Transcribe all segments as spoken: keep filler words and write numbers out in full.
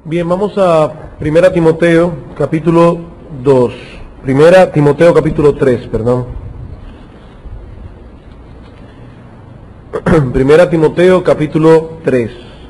Bien, vamos a Primera Timoteo, capítulo dos. Primera Timoteo, capítulo tres, perdón. Primera Timoteo, capítulo tres.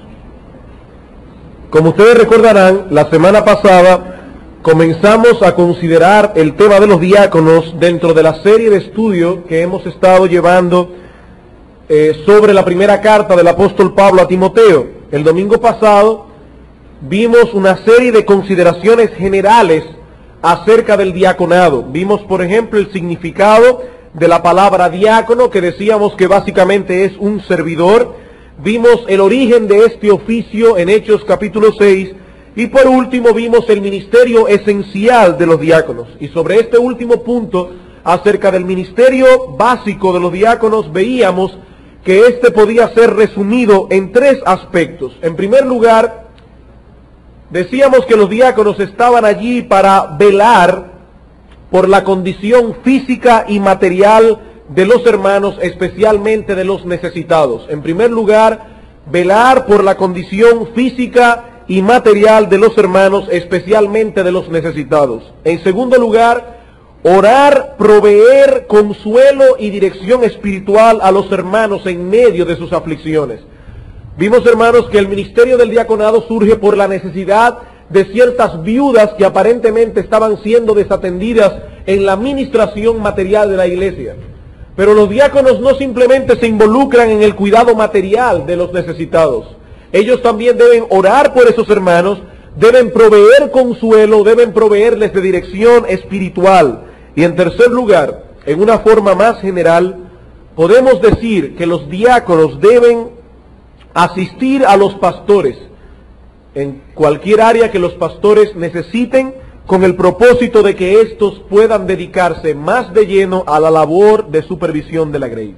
Como ustedes recordarán, la semana pasada comenzamos a considerar el tema de los diáconos dentro de la serie de estudio que hemos estado llevando eh, sobre la primera carta del apóstol Pablo a Timoteo. El domingo pasado vimos una serie de consideraciones generales acerca del diaconado. Vimos, por ejemplo, el significado de la palabra diácono, que decíamos que básicamente es un servidor. Vimos el origen de este oficio en Hechos capítulo seis. Y por último vimos el ministerio esencial de los diáconos. Y sobre este último punto, acerca del ministerio básico de los diáconos, veíamos que este podía ser resumido en tres aspectos. En primer lugar, decíamos que los diáconos estaban allí para velar por la condición física y material de los hermanos, especialmente de los necesitados. En primer lugar, velar por la condición física y material de los hermanos, especialmente de los necesitados. En segundo lugar, orar, proveer consuelo y dirección espiritual a los hermanos en medio de sus aflicciones. Vimos, hermanos, que el ministerio del diaconado surge por la necesidad de ciertas viudas que aparentemente estaban siendo desatendidas en la administración material de la iglesia. Pero los diáconos no simplemente se involucran en el cuidado material de los necesitados. Ellos también deben orar por esos hermanos, deben proveer consuelo, deben proveerles de dirección espiritual. Y en tercer lugar, en una forma más general, podemos decir que los diáconos deben asistir a los pastores en cualquier área que los pastores necesiten, con el propósito de que éstos puedan dedicarse más de lleno a la labor de supervisión de la grey.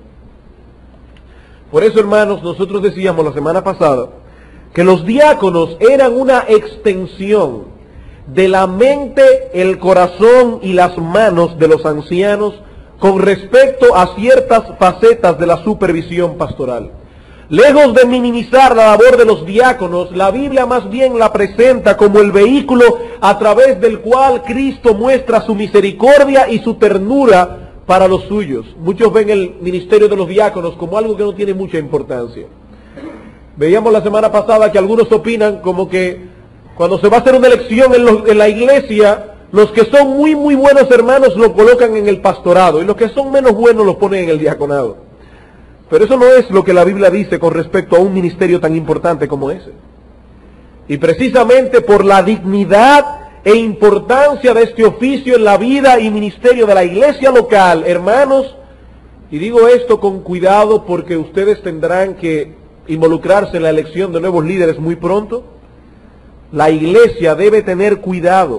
Por eso, hermanos, nosotros decíamos la semana pasada que los diáconos eran una extensión de la mente, el corazón y las manos de los ancianos con respecto a ciertas facetas de la supervisión pastoral. Lejos de minimizar la labor de los diáconos, la Biblia más bien la presenta como el vehículo a través del cual Cristo muestra su misericordia y su ternura para los suyos. Muchos ven el ministerio de los diáconos como algo que no tiene mucha importancia. Veíamos la semana pasada que algunos opinan como que cuando se va a hacer una elección en, los, en la iglesia, los que son muy muy buenos hermanos los colocan en el pastorado y los que son menos buenos los ponen en el diaconado. Pero eso no es lo que la Biblia dice con respecto a un ministerio tan importante como ese. Y precisamente por la dignidad e importancia de este oficio en la vida y ministerio de la iglesia local, hermanos, y digo esto con cuidado porque ustedes tendrán que involucrarse en la elección de nuevos líderes muy pronto, la iglesia debe tener cuidado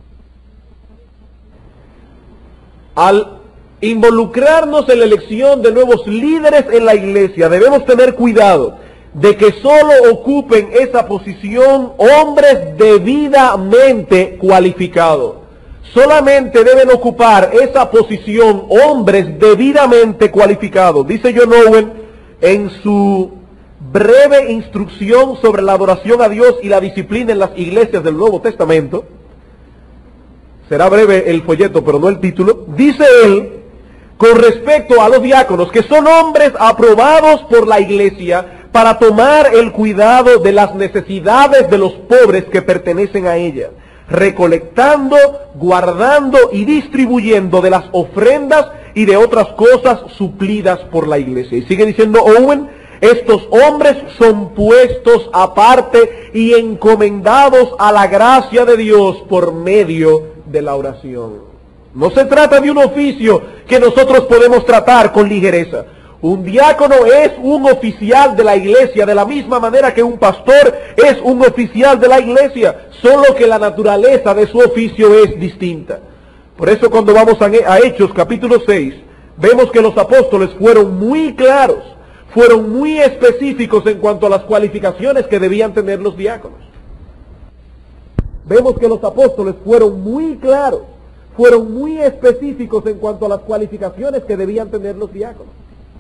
al involucrarnos en la elección de nuevos líderes en la iglesia. Debemos tener cuidado de que solo ocupen esa posición hombres debidamente cualificados. Solamente deben ocupar esa posición hombres debidamente cualificados. Dice John Owen en su breve instrucción sobre la adoración a Dios y la disciplina en las iglesias del Nuevo Testamento. Será breve el folleto, pero no el título. Dice él, con respecto a los diáconos, que son hombres aprobados por la iglesia para tomar el cuidado de las necesidades de los pobres que pertenecen a ella, recolectando, guardando y distribuyendo de las ofrendas y de otras cosas suplidas por la iglesia. Y sigue diciendo Owen, estos hombres son puestos aparte y encomendados a la gracia de Dios por medio de la oración. No se trata de un oficio que nosotros podemos tratar con ligereza. Un diácono es un oficial de la iglesia, de la misma manera que un pastor es un oficial de la iglesia, solo que la naturaleza de su oficio es distinta. Por eso cuando vamos a Hechos capítulo seis, vemos que los apóstoles fueron muy claros, fueron muy específicos en cuanto a las cualificaciones que debían tener los diáconos. Vemos que los apóstoles fueron muy claros, fueron muy específicos en cuanto a las cualificaciones que debían tener los diáconos.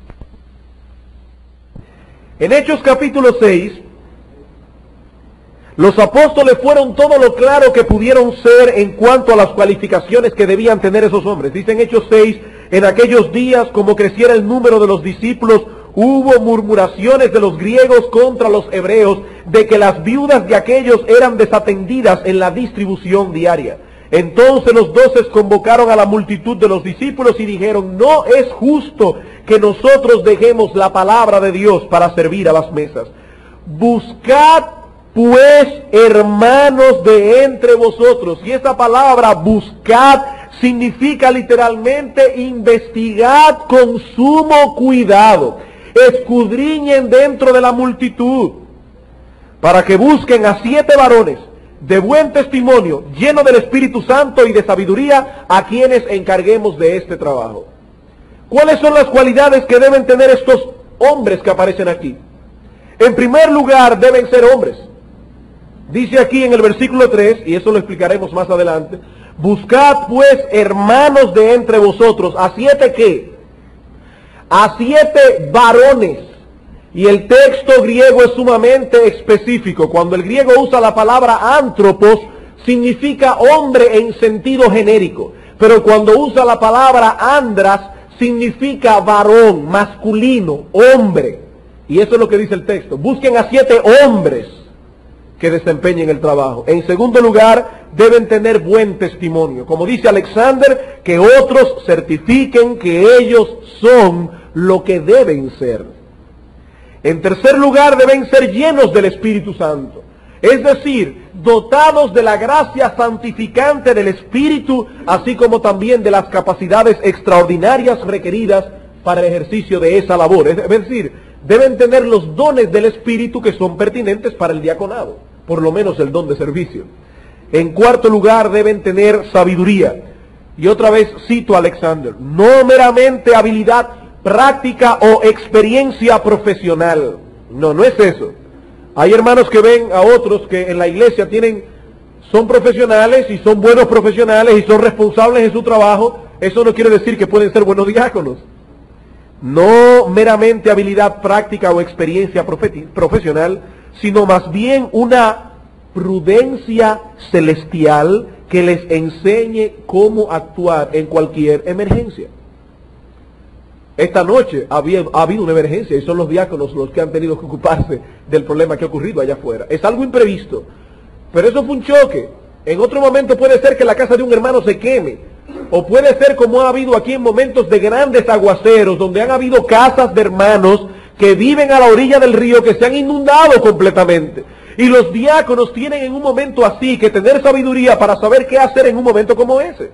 En Hechos capítulo seis, Los apóstoles fueron todo lo claro que pudieron ser en cuanto a las cualificaciones que debían tener esos hombres. Dicen Hechos seis, en aquellos días, como creciera el número de los discípulos, hubo murmuraciones de los griegos contra los hebreos, de que las viudas de aquellos eran desatendidas en la distribución diaria. Entonces los doces convocaron a la multitud de los discípulos y dijeron, no es justo que nosotros dejemos la palabra de Dios para servir a las mesas. Buscad pues, hermanos, de entre vosotros. Y esa palabra buscad significa literalmente investigad con sumo cuidado. Escudriñen dentro de la multitud para que busquen a siete varones de buen testimonio, llenos del Espíritu Santo y de sabiduría, a quienes encarguemos de este trabajo. ¿Cuáles son las cualidades que deben tener estos hombres que aparecen aquí? En primer lugar, deben ser hombres. Dice aquí en el versículo tres, y eso lo explicaremos más adelante, buscad pues, hermanos, de entre vosotros, ¿a siete qué? A siete varones. Y el texto griego es sumamente específico. Cuando el griego usa la palabra antropos, significa hombre en sentido genérico. Pero cuando usa la palabra andras, significa varón, masculino, hombre. Y eso es lo que dice el texto. Busquen a siete hombres que desempeñen el trabajo. En segundo lugar, deben tener buen testimonio. Como dice Alexander, que otros certifiquen que ellos son lo que deben ser. En tercer lugar, deben ser llenos del Espíritu Santo. Es decir, dotados de la gracia santificante del Espíritu, así como también de las capacidades extraordinarias requeridas para el ejercicio de esa labor. Es decir, deben tener los dones del Espíritu que son pertinentes para el diaconado, por lo menos el don de servicio. En cuarto lugar, deben tener sabiduría. Y otra vez cito a Alexander, no meramente habilidad práctica o experiencia profesional. No, no es eso. Hay hermanos que ven a otros que en la iglesia tienen, son profesionales y son buenos profesionales y son responsables en su trabajo. Eso no quiere decir que pueden ser buenos diáconos. No meramente habilidad práctica o experiencia profesional, sino más bien una prudencia celestial que les enseñe cómo actuar en cualquier emergencia. Esta noche había, ha habido una emergencia y son los diáconos los que han tenido que ocuparse del problema que ha ocurrido allá afuera. Es algo imprevisto, pero eso fue un choque. En otro momento puede ser que la casa de un hermano se queme, o puede ser como ha habido aquí en momentos de grandes aguaceros, donde han habido casas de hermanos que viven a la orilla del río que se han inundado completamente. Y los diáconos tienen en un momento así que tener sabiduría para saber qué hacer en un momento como ese.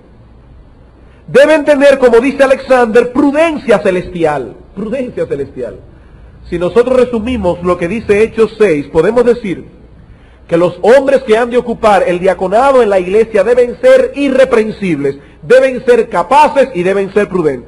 Deben tener, como dice Alexander, prudencia celestial. Prudencia celestial. Si nosotros resumimos lo que dice Hechos seis, podemos decir que los hombres que han de ocupar el diaconado en la iglesia deben ser irreprensibles, deben ser capaces y deben ser prudentes.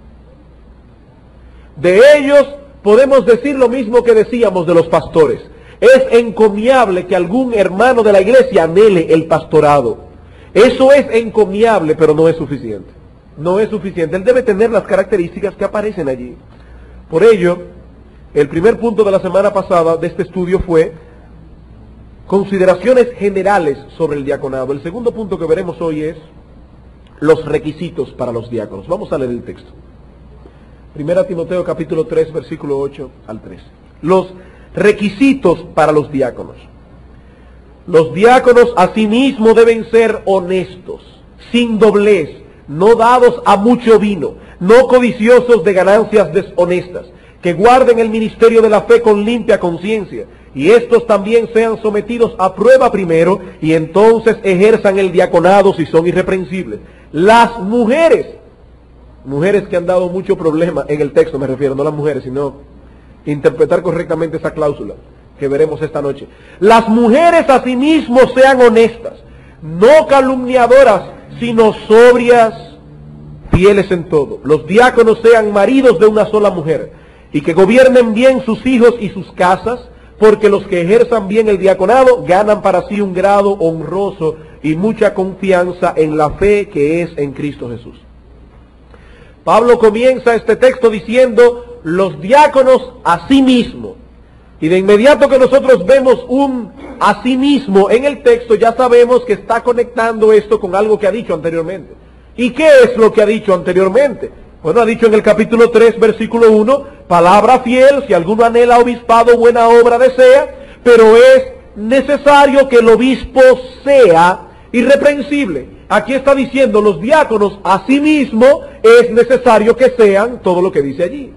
De ellos podemos decir lo mismo que decíamos de los pastores. Es encomiable que algún hermano de la iglesia anhele el pastorado. Eso es encomiable, pero no es suficiente. No es suficiente. Él debe tener las características que aparecen allí. Por ello, el primer punto de la semana pasada de este estudio fue consideraciones generales sobre el diaconado. El segundo punto que veremos hoy es los requisitos para los diáconos. Vamos a leer el texto. Primera Timoteo capítulo tres, versículo ocho al trece. Los requisitos para los diáconos. Los diáconos asimismo deben ser honestos, sin doblez, no dados a mucho vino, no codiciosos de ganancias deshonestas, que guarden el ministerio de la fe con limpia conciencia, y estos también sean sometidos a prueba primero, y entonces ejerzan el diaconado si son irreprensibles. Las mujeres, mujeres que han dado mucho problema en el texto, me refiero, no las mujeres, sino interpretar correctamente esa cláusula que veremos esta noche. Las mujeres asimismo sean honestas, no calumniadoras, sino sobrias, fieles en todo. Los diáconos sean maridos de una sola mujer, y que gobiernen bien sus hijos y sus casas, porque los que ejerzan bien el diaconado ganan para sí un grado honroso y mucha confianza en la fe que es en Cristo Jesús. Pablo comienza este texto diciendo, los diáconos a sí mismos. Y de inmediato que nosotros vemos un asimismo en el texto ya sabemos que está conectando esto con algo que ha dicho anteriormente. ¿Y qué es lo que ha dicho anteriormente? Bueno, ha dicho en el capítulo tres, versículo uno, palabra fiel, si alguno anhela obispado, buena obra desea, pero es necesario que el obispo sea irreprensible. Aquí está diciendo los diáconos, asimismo es necesario que sean todo lo que dice allí.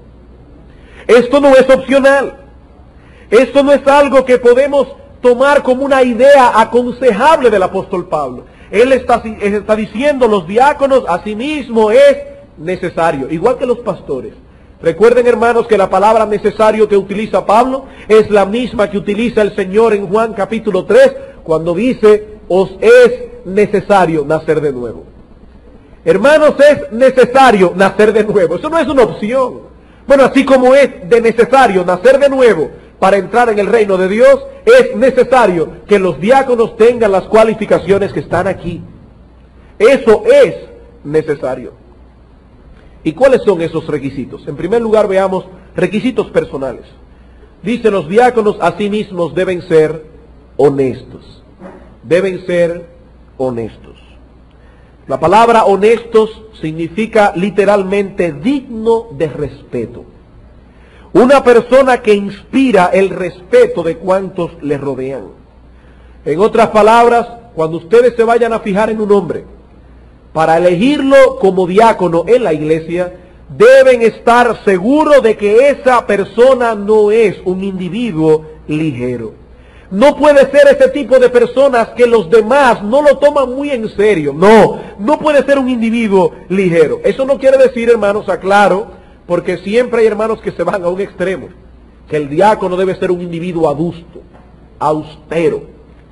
Esto no es opcional. Esto no es algo que podemos tomar como una idea aconsejable del apóstol Pablo. Él está, está diciendo los diáconos, asimismo es necesario, igual que los pastores. Recuerden, hermanos, que la palabra necesario que utiliza Pablo es la misma que utiliza el Señor en Juan capítulo tres, cuando dice, os es necesario nacer de nuevo. Hermanos, es necesario nacer de nuevo. Eso no es una opción. Bueno, así como es de necesario nacer de nuevo para entrar en el reino de Dios, es necesario que los diáconos tengan las cualificaciones que están aquí. Eso es necesario. ¿Y cuáles son esos requisitos? En primer lugar, veamos requisitos personales. Dice, los diáconos a sí mismos deben ser honestos. Deben ser honestos. La palabra honestos significa literalmente digno de respeto. Una persona que inspira el respeto de cuantos le rodean. En otras palabras, cuando ustedes se vayan a fijar en un hombre, para elegirlo como diácono en la iglesia, deben estar seguros de que esa persona no es un individuo ligero. No puede ser ese tipo de personas que los demás no lo toman muy en serio. No, no puede ser un individuo ligero. Eso no quiere decir, hermanos, aclaro, porque siempre hay hermanos que se van a un extremo, que el diácono debe ser un individuo adusto, austero.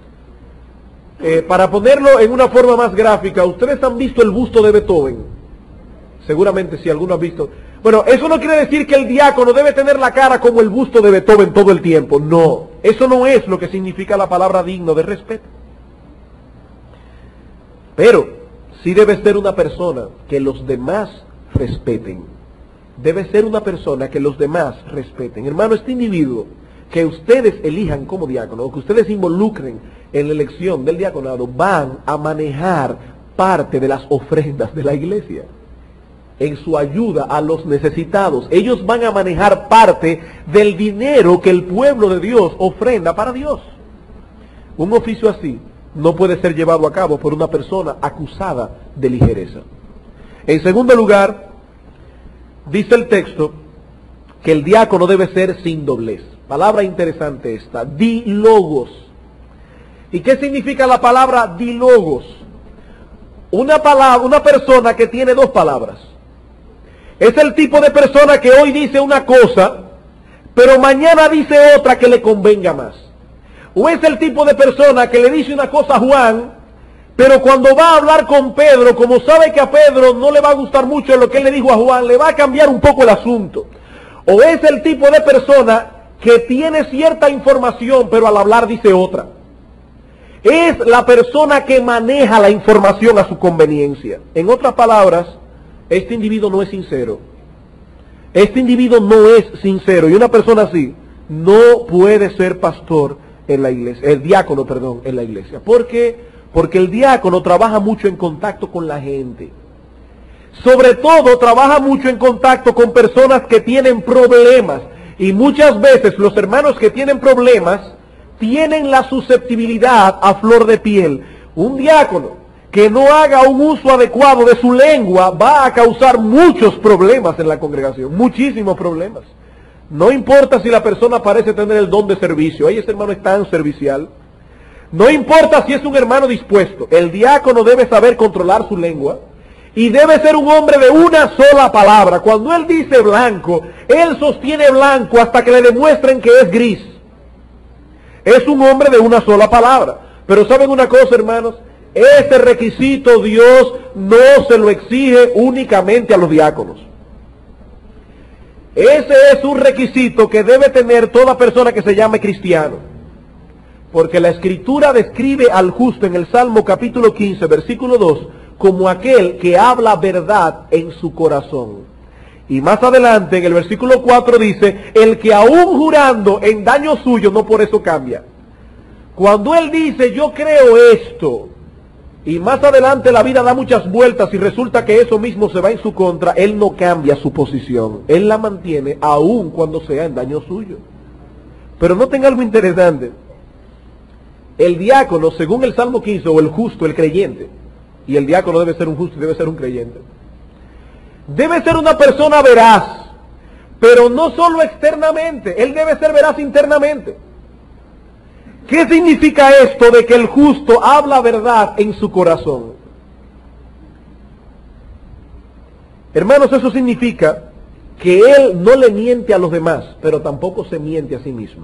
Eh, para ponerlo en una forma más gráfica, ¿ustedes han visto el busto de Beethoven? Seguramente si alguno ha visto. Bueno, eso no quiere decir que el diácono debe tener la cara como el busto de Beethoven todo el tiempo. No, eso no es lo que significa la palabra digno de respeto. Pero sí debe ser una persona que los demás respeten. Debe ser una persona que los demás respeten. Hermano, este individuo que ustedes elijan como diácono, o que ustedes involucren en la elección del diaconado, van a manejar parte de las ofrendas de la iglesia, en su ayuda a los necesitados. Ellos van a manejar parte del dinero que el pueblo de Dios ofrenda para Dios. Un oficio así no puede ser llevado a cabo por una persona acusada de ligereza. En segundo lugar, dice el texto que el diácono debe ser sin doblez. Palabra interesante esta, dilogos. ¿Y qué significa la palabra dilogos? Una palabra, una persona que tiene dos palabras. Es el tipo de persona que hoy dice una cosa, pero mañana dice otra que le convenga más. O es el tipo de persona que le dice una cosa a Juan, pero cuando va a hablar con Pedro, como sabe que a Pedro no le va a gustar mucho lo que él le dijo a Juan, le va a cambiar un poco el asunto. O es el tipo de persona que tiene cierta información, pero al hablar dice otra. Es la persona que maneja la información a su conveniencia. En otras palabras, este individuo no es sincero. Este individuo no es sincero. Y una persona así no puede ser pastor en la iglesia, el diácono, perdón, en la iglesia. ¿Por qué? Porque el diácono trabaja mucho en contacto con la gente. Sobre todo trabaja mucho en contacto con personas que tienen problemas. Y muchas veces los hermanos que tienen problemas tienen la susceptibilidad a flor de piel. Un diácono que no haga un uso adecuado de su lengua va a causar muchos problemas en la congregación, muchísimos problemas. No importa si la persona parece tener el don de servicio, ay, ese hermano es tan servicial. No importa si es un hermano dispuesto, el diácono debe saber controlar su lengua y debe ser un hombre de una sola palabra. Cuando él dice blanco, él sostiene blanco hasta que le demuestren que es gris. Es un hombre de una sola palabra. Pero ¿saben una cosa, hermanos? Ese requisito Dios no se lo exige únicamente a los diáconos. Ese es un requisito que debe tener toda persona que se llame cristiano. Porque la Escritura describe al justo en el Salmo capítulo quince, versículo dos, como aquel que habla verdad en su corazón. Y más adelante en el versículo cuatro dice, el que aún jurando en daño suyo no por eso cambia. Cuando él dice, yo creo esto, y más adelante la vida da muchas vueltas y resulta que eso mismo se va en su contra, él no cambia su posición, él la mantiene aun cuando sea en daño suyo. Pero noten algo interesante, el diácono, según el Salmo quince, o el justo, el creyente, y el diácono debe ser un justo y debe ser un creyente, debe ser una persona veraz, pero no solo externamente, él debe ser veraz internamente. ¿Qué significa esto de que el justo habla verdad en su corazón? Hermanos, eso significa que él no le miente a los demás, pero tampoco se miente a sí mismo.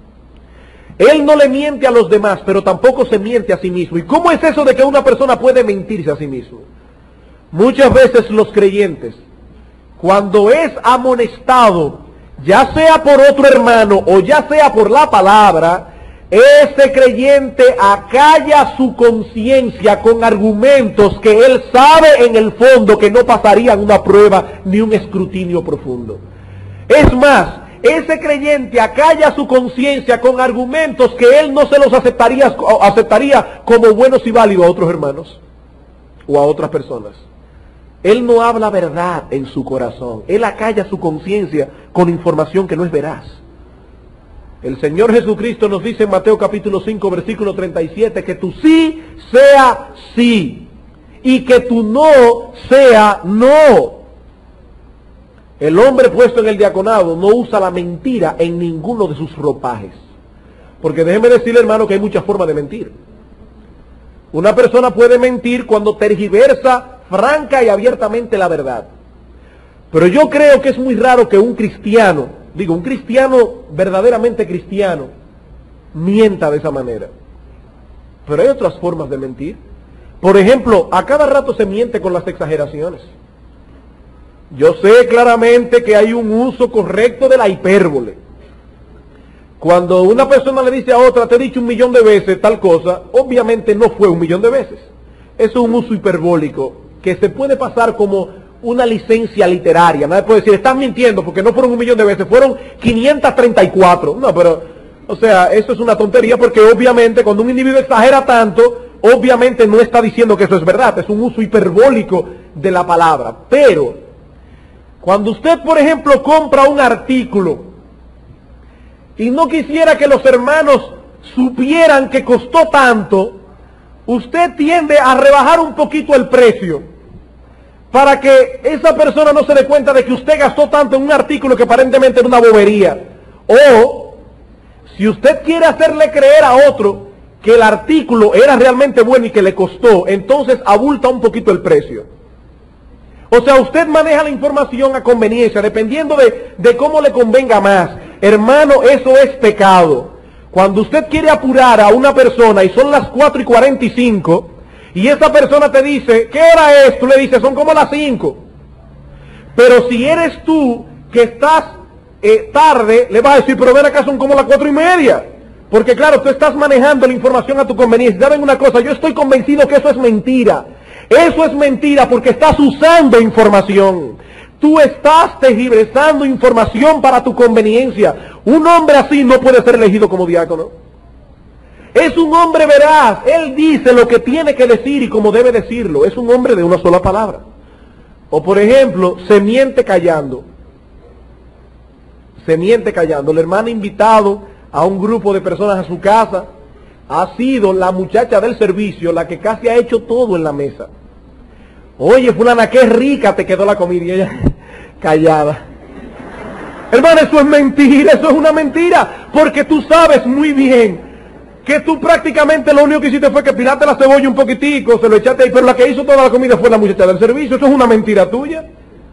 Él no le miente a los demás, pero tampoco se miente a sí mismo. ¿Y cómo es eso de que una persona puede mentirse a sí mismo? Muchas veces los creyentes, cuando es amonestado, ya sea por otro hermano o ya sea por la palabra, ese creyente acalla su conciencia con argumentos que él sabe en el fondo que no pasarían una prueba ni un escrutinio profundo. Es más, ese creyente acalla su conciencia con argumentos que él no se los aceptaría, aceptaría como buenos y válidos a otros hermanos o a otras personas. Él no habla verdad en su corazón, él acalla su conciencia con información que no es veraz. El Señor Jesucristo nos dice en Mateo capítulo cinco, versículo treinta y siete, que tu sí sea sí y que tu no sea no. El hombre puesto en el diaconado no usa la mentira en ninguno de sus ropajes. Porque déjeme decirle, hermano, que hay muchas formas de mentir. Una persona puede mentir cuando tergiversa franca y abiertamente la verdad. Pero yo creo que es muy raro que un cristiano, digo, un cristiano verdaderamente cristiano, mienta de esa manera. Pero hay otras formas de mentir. Por ejemplo, a cada rato se miente con las exageraciones. Yo sé claramente que hay un uso correcto de la hipérbole. Cuando una persona le dice a otra, te he dicho un millón de veces tal cosa, obviamente no fue un millón de veces. Eso es un uso hiperbólico que se puede pasar como una licencia literaria. Nadie puede decir, estás mintiendo porque no fueron un millón de veces, fueron quinientas treinta y cuatro. No, pero, o sea, eso es una tontería porque obviamente cuando un individuo exagera tanto, obviamente no está diciendo que eso es verdad, es un uso hiperbólico de la palabra. Pero cuando usted, por ejemplo, compra un artículo y no quisiera que los hermanos supieran que costó tanto, usted tiende a rebajar un poquito el precio para que esa persona no se dé cuenta de que usted gastó tanto en un artículo que aparentemente era una bobería. O, si usted quiere hacerle creer a otro que el artículo era realmente bueno y que le costó, entonces abulta un poquito el precio. O sea, usted maneja la información a conveniencia, dependiendo de, de cómo le convenga más. Hermano, eso es pecado. Cuando usted quiere apurar a una persona y son las cuatro y cuarenta y cinco, y esa persona te dice, ¿qué hora es? Tú le dices, son como las cinco. Pero si eres tú que estás eh, tarde, le vas a decir, pero ven acá, son como las cuatro y media. Porque claro, tú estás manejando la información a tu conveniencia. ¿Saben una cosa? Yo estoy convencido que eso es mentira. Eso es mentira porque estás usando información. Tú estás tergiversando información para tu conveniencia. Un hombre así no puede ser elegido como diácono. Es un hombre veraz. Él dice lo que tiene que decir y como debe decirlo. Es un hombre de una sola palabra. O por ejemplo, se miente callando. Se miente callando. El hermano invitado a un grupo de personas a su casa ha sido la muchacha del servicio la que casi ha hecho todo en la mesa. Oye, fulana, qué rica te quedó la comida. Y ella callada. Hermano, eso es mentira, eso es una mentira. Porque tú sabes muy bien que tú prácticamente lo único que hiciste fue que pilaste la cebolla un poquitico, se lo echaste ahí, pero la que hizo toda la comida fue la muchacha del servicio. Eso es una mentira tuya.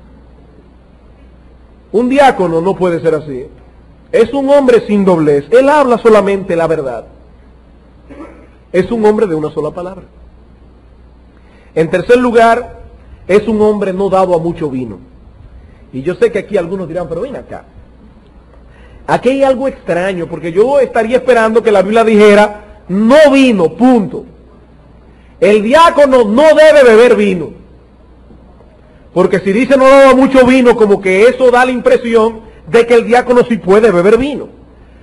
Un diácono no puede ser así. Es un hombre sin doblez. Él habla solamente la verdad. Es un hombre de una sola palabra. En tercer lugar, es un hombre no dado a mucho vino. Y yo sé que aquí algunos dirán, pero ven acá. Aquí hay algo extraño, porque yo estaría esperando que la Biblia dijera, no vino, punto. El diácono no debe beber vino. Porque si dice no dado a mucho vino, como que eso da la impresión de que el diácono sí puede beber vino.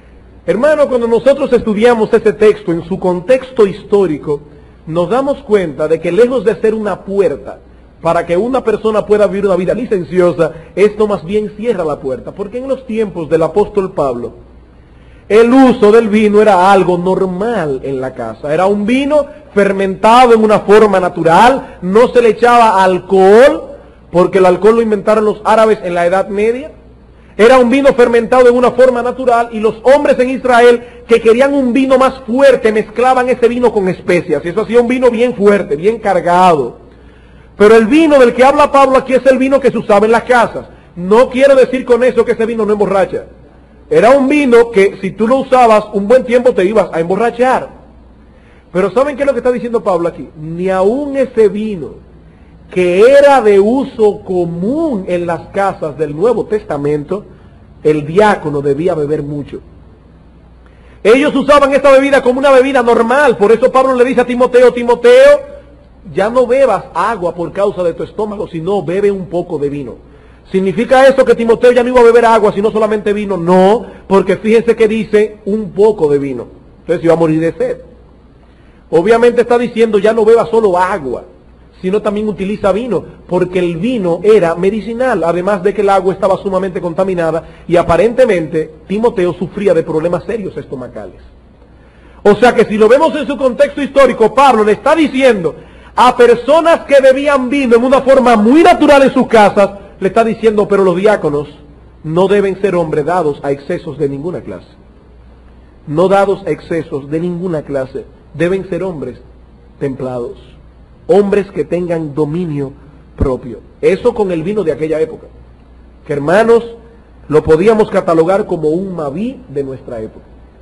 Hermano, cuando nosotros estudiamos ese texto en su contexto histórico, nos damos cuenta de que lejos de ser una puerta para que una persona pueda vivir una vida licenciosa, esto más bien cierra la puerta, porque en los tiempos del apóstol Pablo, el uso del vino era algo normal en la casa. Era un vino fermentado en una forma natural, no se le echaba alcohol, porque el alcohol lo inventaron los árabes en la Edad Media. Era un vino fermentado en una forma natural, y los hombres en Israel que querían un vino más fuerte mezclaban ese vino con especias, y eso hacía un vino bien fuerte, bien cargado. Pero el vino del que habla Pablo aquí es el vino que se usaba en las casas. No quiero decir con eso que ese vino no emborracha. Era un vino que si tú lo usabas un buen tiempo te ibas a emborrachar. Pero ¿saben qué es lo que está diciendo Pablo aquí? Ni aún ese vino que era de uso común en las casas del Nuevo Testamento, el diácono debía beber mucho. Ellos usaban esta bebida como una bebida normal. Por eso Pablo le dice a Timoteo, Timoteo, ya no bebas agua por causa de tu estómago, sino bebe un poco de vino. ¿Significa eso que Timoteo ya no iba a beber agua, sino solamente vino? No, porque fíjense que dice un poco de vino. Entonces iba a morir de sed. Obviamente está diciendo ya no beba solo agua, sino también utiliza vino, porque el vino era medicinal, además de que el agua estaba sumamente contaminada, y aparentemente Timoteo sufría de problemas serios estomacales. O sea que si lo vemos en su contexto histórico, Pablo le está diciendo a personas que bebían vino en una forma muy natural en sus casas, le está diciendo, pero los diáconos no deben ser hombres dados a excesos de ninguna clase. No dados a excesos de ninguna clase. Deben ser hombres templados. Hombres que tengan dominio propio. Eso con el vino de aquella época. Que hermanos, lo podíamos catalogar como un Maví de nuestra época.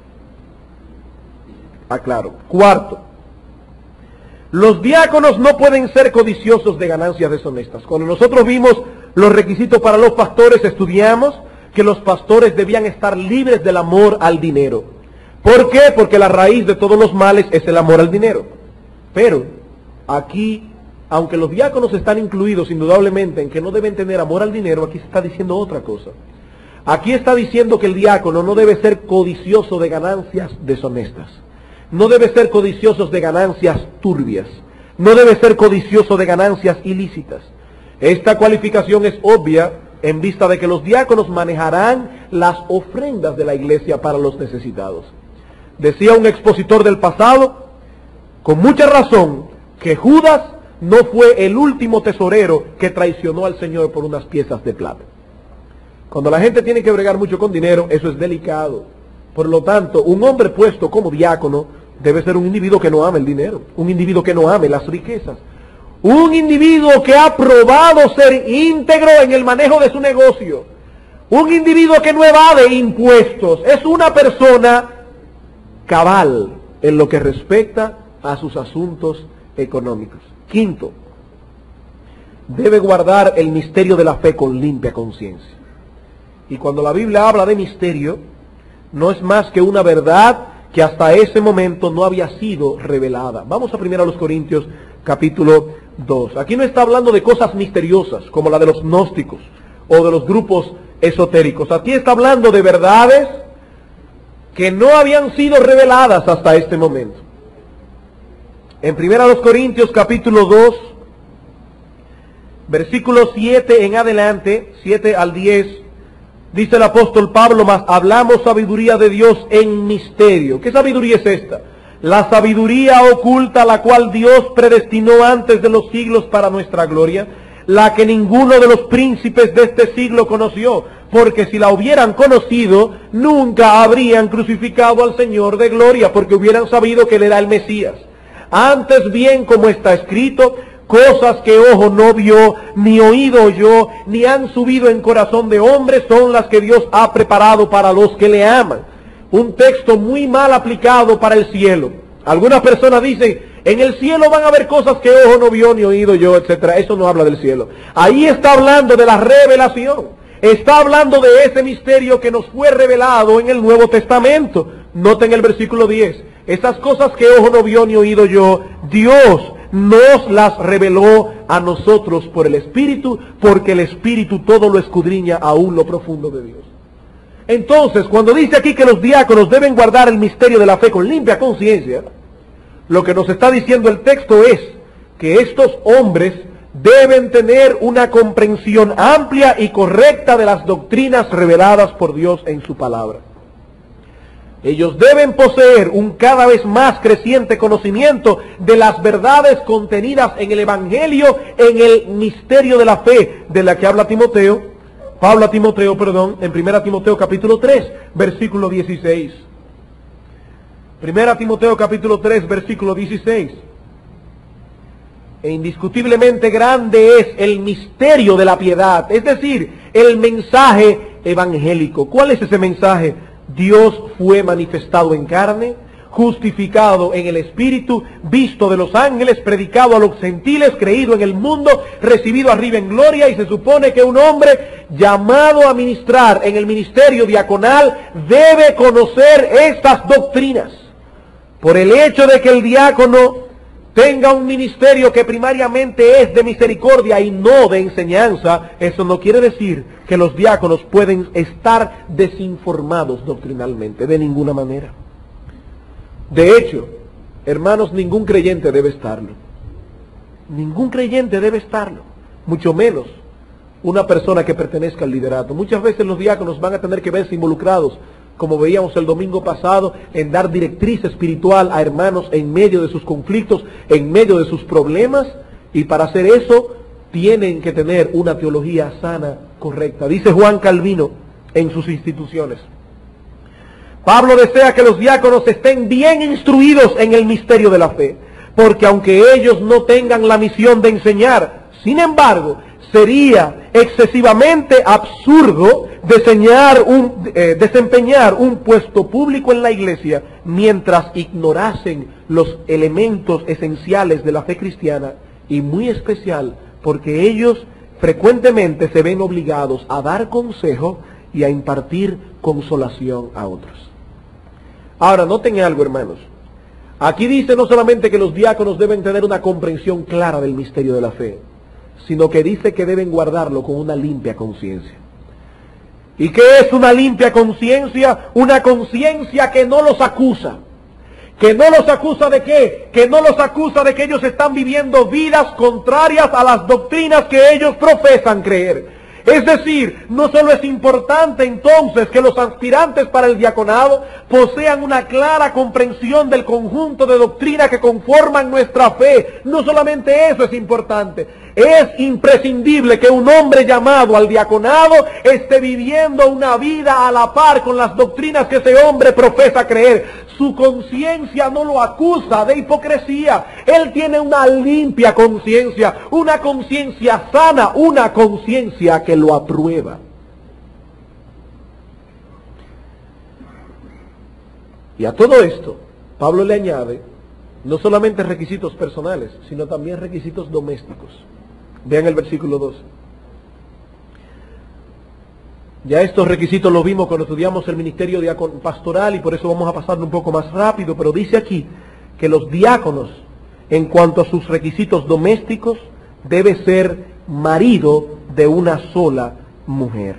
Aclaro. Cuarto. Los diáconos no pueden ser codiciosos de ganancias deshonestas. Cuando nosotros vimos los requisitos para los pastores, estudiamos que los pastores debían estar libres del amor al dinero. ¿Por qué? Porque la raíz de todos los males es el amor al dinero. Pero aquí, aunque los diáconos están incluidos indudablemente en que no deben tener amor al dinero, aquí se está diciendo otra cosa. Aquí está diciendo que el diácono no debe ser codicioso de ganancias deshonestas. No debe ser codicioso de ganancias turbias. No debe ser codicioso de ganancias ilícitas. Esta cualificación es obvia en vista de que los diáconos manejarán las ofrendas de la iglesia para los necesitados. Decía un expositor del pasado, con mucha razón, que Judas no fue el último tesorero que traicionó al Señor por unas piezas de plata. Cuando la gente tiene que bregar mucho con dinero, eso es delicado. Por lo tanto, un hombre puesto como diácono debe ser un individuo que no ame el dinero, un individuo que no ame las riquezas, un individuo que ha probado ser íntegro en el manejo de su negocio, un individuo que no evade impuestos, es una persona cabal en lo que respecta a sus asuntos económicos. Quinto, debe guardar el misterio de la fe con limpia conciencia. Y cuando la Biblia habla de misterio, no es más que una verdad que hasta ese momento no había sido revelada. Vamos a primero a los Corintios capítulo dos. Aquí no está hablando de cosas misteriosas como la de los gnósticos o de los grupos esotéricos. Aquí está hablando de verdades que no habían sido reveladas hasta este momento. En primero a los Corintios capítulo dos, versículos siete en adelante, siete al diez, dice el apóstol Pablo, mas hablamos sabiduría de Dios en misterio. ¿Qué sabiduría es esta? La sabiduría oculta, la cual Dios predestinó antes de los siglos para nuestra gloria, la que ninguno de los príncipes de este siglo conoció, porque si la hubieran conocido, nunca habrían crucificado al Señor de gloria, porque hubieran sabido que Él era el Mesías. Antes bien, como está escrito, cosas que ojo no vio, ni oído oyó, ni han subido en corazón de hombre, son las que Dios ha preparado para los que le aman. Un texto muy mal aplicado para el cielo. Algunas personas dicen, en el cielo van a haber cosas que ojo no vio, ni oído yo, etcétera. Eso no habla del cielo. Ahí está hablando de la revelación. Está hablando de ese misterio que nos fue revelado en el Nuevo Testamento. Noten el versículo diez. Esas cosas que ojo no vio, ni oído yo, Dios nos las reveló a nosotros por el Espíritu, porque el Espíritu todo lo escudriña aún lo profundo de Dios. Entonces, cuando dice aquí que los diáconos deben guardar el misterio de la fe con limpia conciencia, lo que nos está diciendo el texto es que estos hombres deben tener una comprensión amplia y correcta de las doctrinas reveladas por Dios en su palabra. Ellos deben poseer un cada vez más creciente conocimiento de las verdades contenidas en el Evangelio, en el misterio de la fe, de la que habla Timoteo, Pablo a Timoteo, perdón, en primera Timoteo capítulo tres, versículo dieciséis. primera Timoteo capítulo tres, versículo dieciséis. E indiscutiblemente grande es el misterio de la piedad, es decir, el mensaje evangélico. ¿Cuál es ese mensaje? Dios fue manifestado en carne, justificado en el Espíritu, visto de los ángeles, predicado a los gentiles, creído en el mundo, recibido arriba en gloria, y se supone que un hombre llamado a ministrar en el ministerio diaconal debe conocer estas doctrinas. Por el hecho de que el diácono tenga un ministerio que primariamente es de misericordia y no de enseñanza, eso no quiere decir que los diáconos pueden estar desinformados doctrinalmente, de ninguna manera. De hecho, hermanos, ningún creyente debe estarlo. Ningún creyente debe estarlo, mucho menos una persona que pertenezca al liderato. Muchas veces los diáconos van a tener que verse involucrados, como veíamos el domingo pasado, en dar directriz espiritual a hermanos en medio de sus conflictos, en medio de sus problemas, y para hacer eso tienen que tener una teología sana, correcta. Dice Juan Calvino en sus instituciones: Pablo desea que los diáconos estén bien instruidos en el misterio de la fe, porque aunque ellos no tengan la misión de enseñar, sin embargo, sería excesivamente absurdo desempeñar un, eh, desempeñar un puesto público en la iglesia mientras ignorasen los elementos esenciales de la fe cristiana, y muy especial porque ellos frecuentemente se ven obligados a dar consejo y a impartir consolación a otros. Ahora, noten algo, hermanos. Aquí dice no solamente que los diáconos deben tener una comprensión clara del misterio de la fe, sino que dice que deben guardarlo con una limpia conciencia. ¿Y qué es una limpia conciencia? Una conciencia que no los acusa. ¿Que no los acusa de qué? Que no los acusa de que ellos están viviendo vidas contrarias a las doctrinas que ellos profesan creer. Es decir, no solo es importante entonces que los aspirantes para el diaconado posean una clara comprensión del conjunto de doctrinas que conforman nuestra fe. No solamente eso es importante, es imprescindible que un hombre llamado al diaconado esté viviendo una vida a la par con las doctrinas que ese hombre profesa creer. Su conciencia no lo acusa de hipocresía. Él tiene una limpia conciencia, una conciencia sana, una conciencia que lo aprueba. Y a todo esto, Pablo le añade no solamente requisitos personales, sino también requisitos domésticos. Vean el versículo doce. Ya estos requisitos los vimos cuando estudiamos el ministerio diácono pastoral, y por eso vamos a pasarlo un poco más rápido, pero dice aquí que los diáconos, en cuanto a sus requisitos domésticos, debe ser marido de una sola mujer.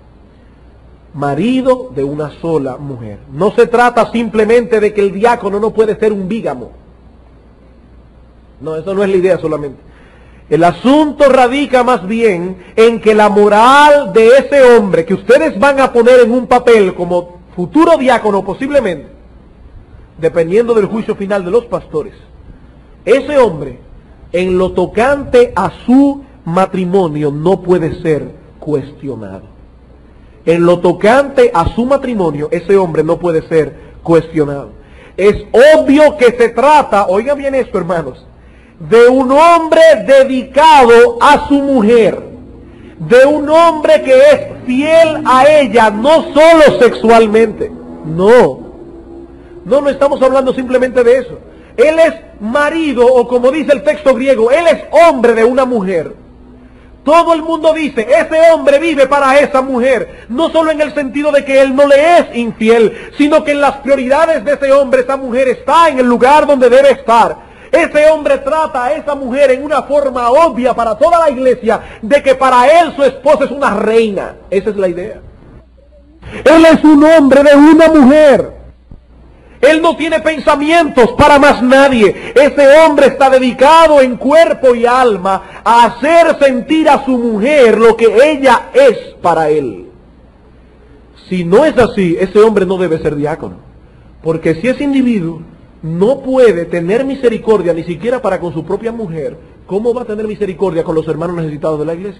Marido de una sola mujer. No se trata simplemente de que el diácono no puede ser un bígamo. No, eso no es la idea solamente. El asunto radica más bien en que la moral de ese hombre que ustedes van a poner en un papel como futuro diácono posiblemente, dependiendo del juicio final de los pastores, ese hombre en lo tocante a su matrimonio no puede ser cuestionado. En lo tocante a su matrimonio, ese hombre no puede ser cuestionado. Es obvio que se trata, oigan bien esto, hermanos, de un hombre dedicado a su mujer, de un hombre que es fiel a ella, no solo sexualmente, no, no, no estamos hablando simplemente de eso. Él es marido, o como dice el texto griego, él es hombre de una mujer. Todo el mundo dice, ese hombre vive para esa mujer, no solo en el sentido de que él no le es infiel, sino que en las prioridades de ese hombre, esa mujer está en el lugar donde debe estar. Ese hombre trata a esa mujer en una forma obvia para toda la iglesia de que para él su esposa es una reina. Esa es la idea. Él es un hombre de una mujer. Él no tiene pensamientos para más nadie. Ese hombre está dedicado en cuerpo y alma a hacer sentir a su mujer lo que ella es para él. Si no es así, ese hombre no debe ser diácono. Porque si ese individuo no puede tener misericordia ni siquiera para con su propia mujer, ¿cómo va a tener misericordia con los hermanos necesitados de la iglesia?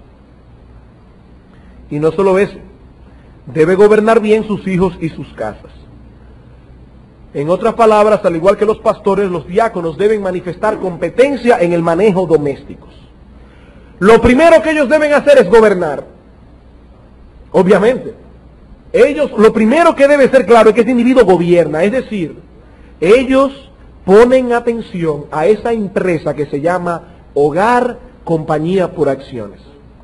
Y no solo eso, debe gobernar bien sus hijos y sus casas. En otras palabras, al igual que los pastores, los diáconos deben manifestar competencia en el manejo domésticos. Lo primero que ellos deben hacer es gobernar. Obviamente. Ellos, lo primero que debe ser claro es que ese individuo gobierna. Es decir, ellos ponen atención a esa empresa que se llama Hogar Compañía por Acciones.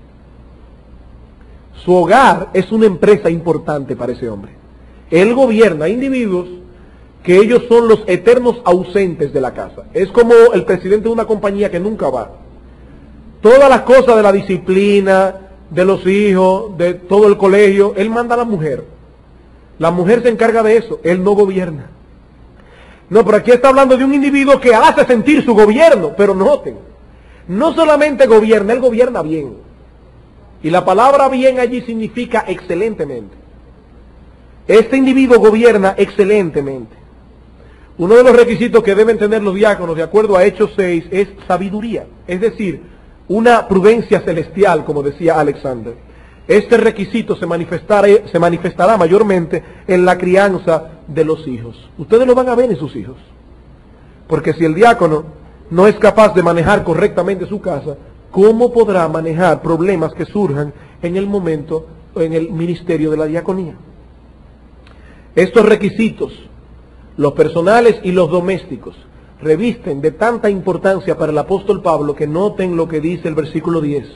Su hogar es una empresa importante para ese hombre. Él gobierna individuos que ellos son los eternos ausentes de la casa. Es como el presidente de una compañía que nunca va. Todas las cosas de la disciplina, de los hijos, de todo el colegio, él manda a la mujer. La mujer se encarga de eso, él no gobierna. No, pero aquí está hablando de un individuo que hace sentir su gobierno, pero noten, no solamente gobierna, él gobierna bien. Y la palabra bien allí significa excelentemente. Este individuo gobierna excelentemente. Uno de los requisitos que deben tener los diáconos, de acuerdo a Hechos seis, es sabiduría. Es decir, una prudencia celestial, como decía Alexander. Este requisito se manifestará, se manifestará mayormente en la crianza de los hijos. Ustedes lo van a ver en sus hijos. Porque si el diácono no es capaz de manejar correctamente su casa, ¿cómo podrá manejar problemas que surjan en el momento, en el ministerio de la diaconía? Estos requisitos, los personales y los domésticos, revisten de tanta importancia para el apóstol Pablo que noten lo que dice el versículo diez.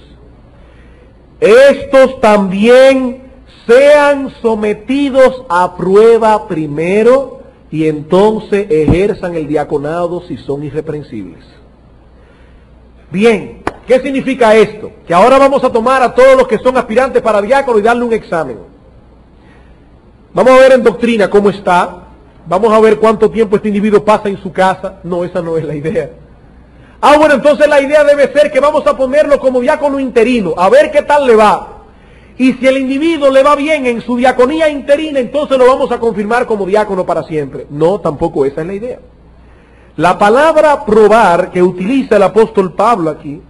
Estos también sean sometidos a prueba primero y entonces ejerzan el diaconado si son irreprensibles. Bien, ¿qué significa esto? Que ahora vamos a tomar a todos los que son aspirantes para diácono y darle un examen. Vamos a ver en doctrina cómo está. Vamos a ver cuánto tiempo este individuo pasa en su casa. No, esa no es la idea. Ah, bueno, entonces la idea debe ser que vamos a ponerlo como diácono interino, a ver qué tal le va. Y si el individuo le va bien en su diaconía interina, entonces lo vamos a confirmar como diácono para siempre. No, tampoco esa es la idea. La palabra probar que utiliza el apóstol Pablo aquí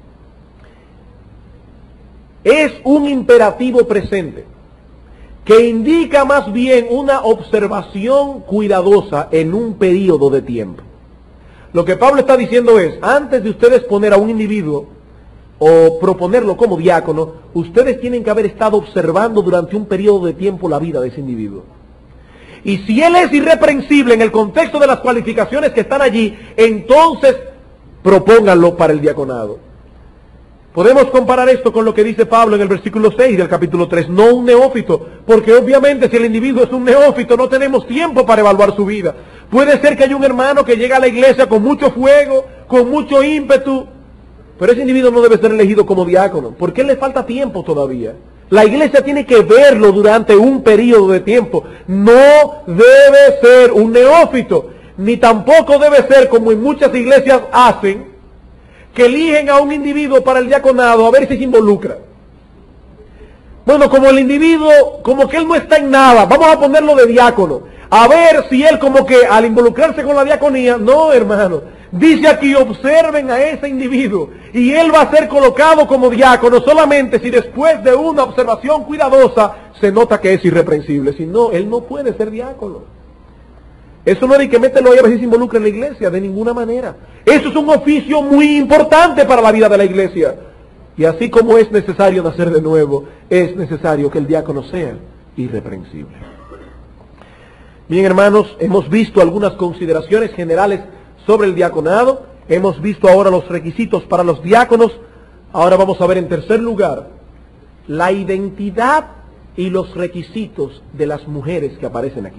es un imperativo presente, que indica más bien una observación cuidadosa en un periodo de tiempo. Lo que Pablo está diciendo es, antes de ustedes poner a un individuo o proponerlo como diácono, ustedes tienen que haber estado observando durante un periodo de tiempo la vida de ese individuo. Y si él es irreprensible en el contexto de las cualificaciones que están allí, entonces propónganlo para el diaconado. Podemos comparar esto con lo que dice Pablo en el versículo seis del capítulo tres, no un neófito, porque obviamente si el individuo es un neófito no tenemos tiempo para evaluar su vida. Puede ser que haya un hermano que llega a la iglesia con mucho fuego, con mucho ímpetu, pero ese individuo no debe ser elegido como diácono, porque le falta tiempo todavía. La iglesia tiene que verlo durante un periodo de tiempo. No debe ser un neófito, ni tampoco debe ser como en muchas iglesias hacen, que eligen a un individuo para el diaconado a ver si se involucra. Bueno, como el individuo, como que él no está en nada, vamos a ponerlo de diácono, a ver si él como que al involucrarse con la diaconía, no hermano, dice aquí observen a ese individuo y él va a ser colocado como diácono solamente si después de una observación cuidadosa se nota que es irreprensible, si no, él no puede ser diácono. Eso no es de que mételo ahí a ver si se involucra en la iglesia, de ninguna manera. Eso es un oficio muy importante para la vida de la iglesia. Y así como es necesario nacer de nuevo, es necesario que el diácono sea irreprensible. Bien, hermanos, hemos visto algunas consideraciones generales sobre el diaconado. Hemos visto ahora los requisitos para los diáconos. Ahora vamos a ver en tercer lugar la identidad y los requisitos de las mujeres que aparecen aquí.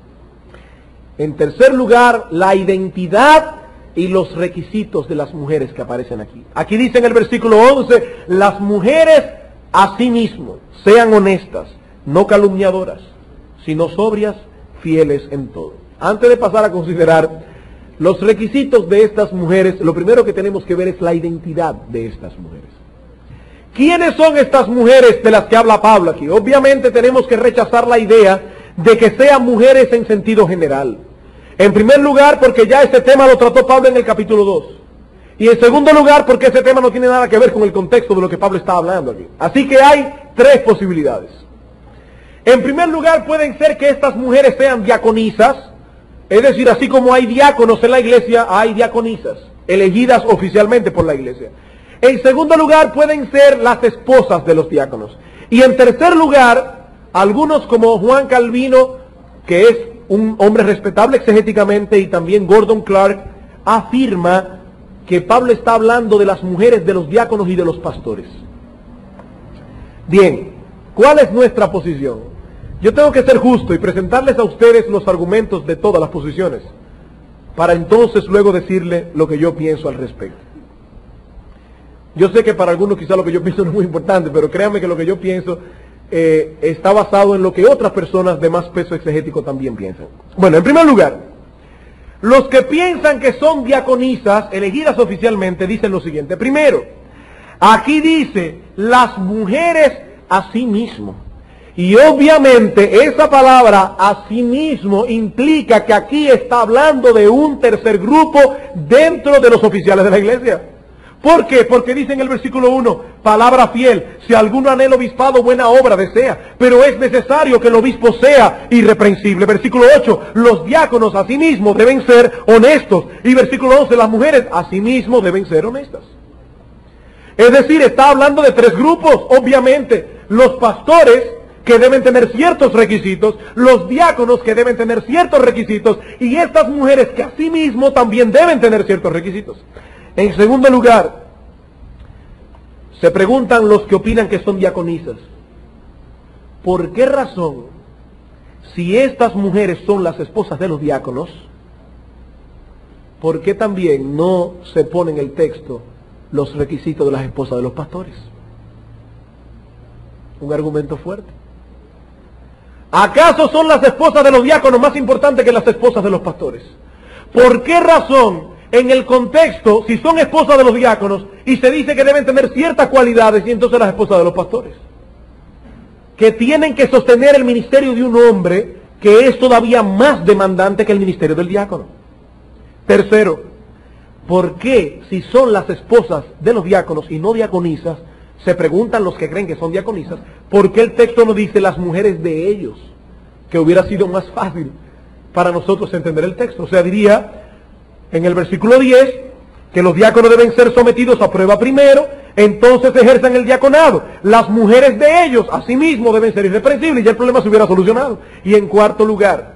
En tercer lugar, la identidad y los requisitos de las mujeres que aparecen aquí. Aquí dice en el versículo once, las mujeres asimismo sean honestas, no calumniadoras, sino sobrias, fieles en todo. Antes de pasar a considerar los requisitos de estas mujeres, lo primero que tenemos que ver es la identidad de estas mujeres. ¿Quiénes son estas mujeres de las que habla Pablo aquí? Obviamente tenemos que rechazar la idea de que sean mujeres en sentido general. En primer lugar, porque ya ese tema lo trató Pablo en el capítulo dos. Y en segundo lugar, porque ese tema no tiene nada que ver con el contexto de lo que Pablo está hablando aquí. Así que hay tres posibilidades. En primer lugar, pueden ser que estas mujeres sean diaconisas, es decir, así como hay diáconos en la iglesia, hay diaconisas, elegidas oficialmente por la iglesia. En segundo lugar, pueden ser las esposas de los diáconos. Y en tercer lugar, algunos como Juan Calvino, que es un hombre respetable exegéticamente, y también Gordon Clark, afirma que Pablo está hablando de las mujeres de los diáconos y de los pastores. Bien, ¿cuál es nuestra posición? Yo tengo que ser justo y presentarles a ustedes los argumentos de todas las posiciones, para entonces luego decirle lo que yo pienso al respecto. Yo sé que para algunos quizá lo que yo pienso no es muy importante, pero créanme que lo que yo pienso eh, está basado en lo que otras personas de más peso exegético también piensan. Bueno, en primer lugar, los que piensan que son diaconisas, elegidas oficialmente, dicen lo siguiente. Primero, aquí dice, las mujeres a sí mismo. Y obviamente esa palabra a sí mismo implica que aquí está hablando de un tercer grupo dentro de los oficiales de la iglesia. ¿Por qué? Porque dice en el versículo uno, palabra fiel, si alguno anhela obispado, buena obra desea, pero es necesario que el obispo sea irreprensible. Versículo ocho, los diáconos asimismo deben ser honestos. Y versículo once, las mujeres asimismo deben ser honestas. Es decir, está hablando de tres grupos, obviamente, los pastores, que deben tener ciertos requisitos, los diáconos que deben tener ciertos requisitos, y estas mujeres que asimismo también deben tener ciertos requisitos. En segundo lugar, se preguntan los que opinan que son diaconisas, ¿por qué razón, si estas mujeres son las esposas de los diáconos, por qué también no se pone en el texto los requisitos de las esposas de los pastores? Un argumento fuerte. ¿Acaso son las esposas de los diáconos más importantes que las esposas de los pastores? ¿Por qué razón en el contexto, si son esposas de los diáconos y se dice que deben tener ciertas cualidades, y entonces las esposas de los pastores, que tienen que sostener el ministerio de un hombre que es todavía más demandante que el ministerio del diácono? Tercero, ¿por qué si son las esposas de los diáconos y no diaconisas, se preguntan los que creen que son diaconisas, ¿por qué el texto no dice las mujeres de ellos? Que hubiera sido más fácil para nosotros entender el texto. O sea, diría en el versículo diez que los diáconos deben ser sometidos a prueba primero, entonces ejerzan el diaconado. Las mujeres de ellos, asimismo, deben ser irreprensibles, y ya el problema se hubiera solucionado. Y en cuarto lugar,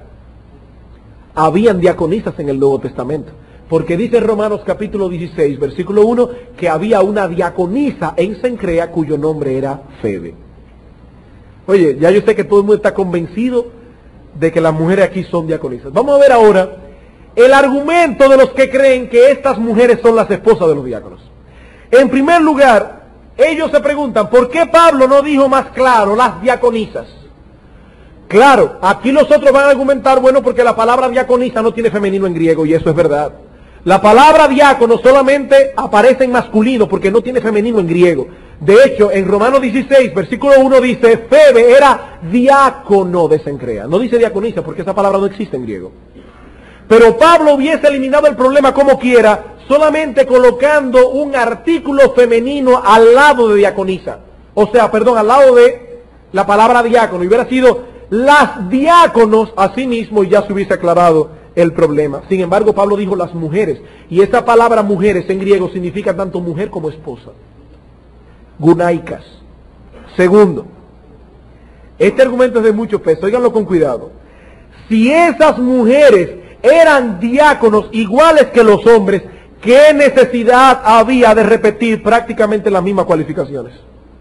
habían diaconisas en el Nuevo Testamento. Porque dice en Romanos capítulo dieciséis, versículo uno, que había una diaconisa en Cencrea cuyo nombre era Febe. Oye, ya yo sé que todo el mundo está convencido de que las mujeres aquí son diaconisas. Vamos a ver ahora el argumento de los que creen que estas mujeres son las esposas de los diáconos. En primer lugar, ellos se preguntan, ¿por qué Pablo no dijo más claro las diaconisas? Claro, aquí los otros van a argumentar, bueno, porque la palabra diaconisa no tiene femenino en griego, y eso es verdad. La palabra diácono solamente aparece en masculino porque no tiene femenino en griego. De hecho, en Romanos dieciséis, versículo uno dice, Febe era diácono de Cencrea. No dice diaconisa porque esa palabra no existe en griego. Pero Pablo hubiese eliminado el problema como quiera, solamente colocando un artículo femenino al lado de diaconisa. O sea, perdón, al lado de la palabra diácono. Y hubiera sido las diáconos a sí mismo, y ya se hubiese aclarado el problema. Sin embargo, Pablo dijo las mujeres, y esa palabra mujeres en griego significa tanto mujer como esposa. Gunaicas. Segundo, este argumento es de mucho peso, óiganlo con cuidado. Si esas mujeres eran diáconos iguales que los hombres, ¿qué necesidad había de repetir prácticamente las mismas cualificaciones?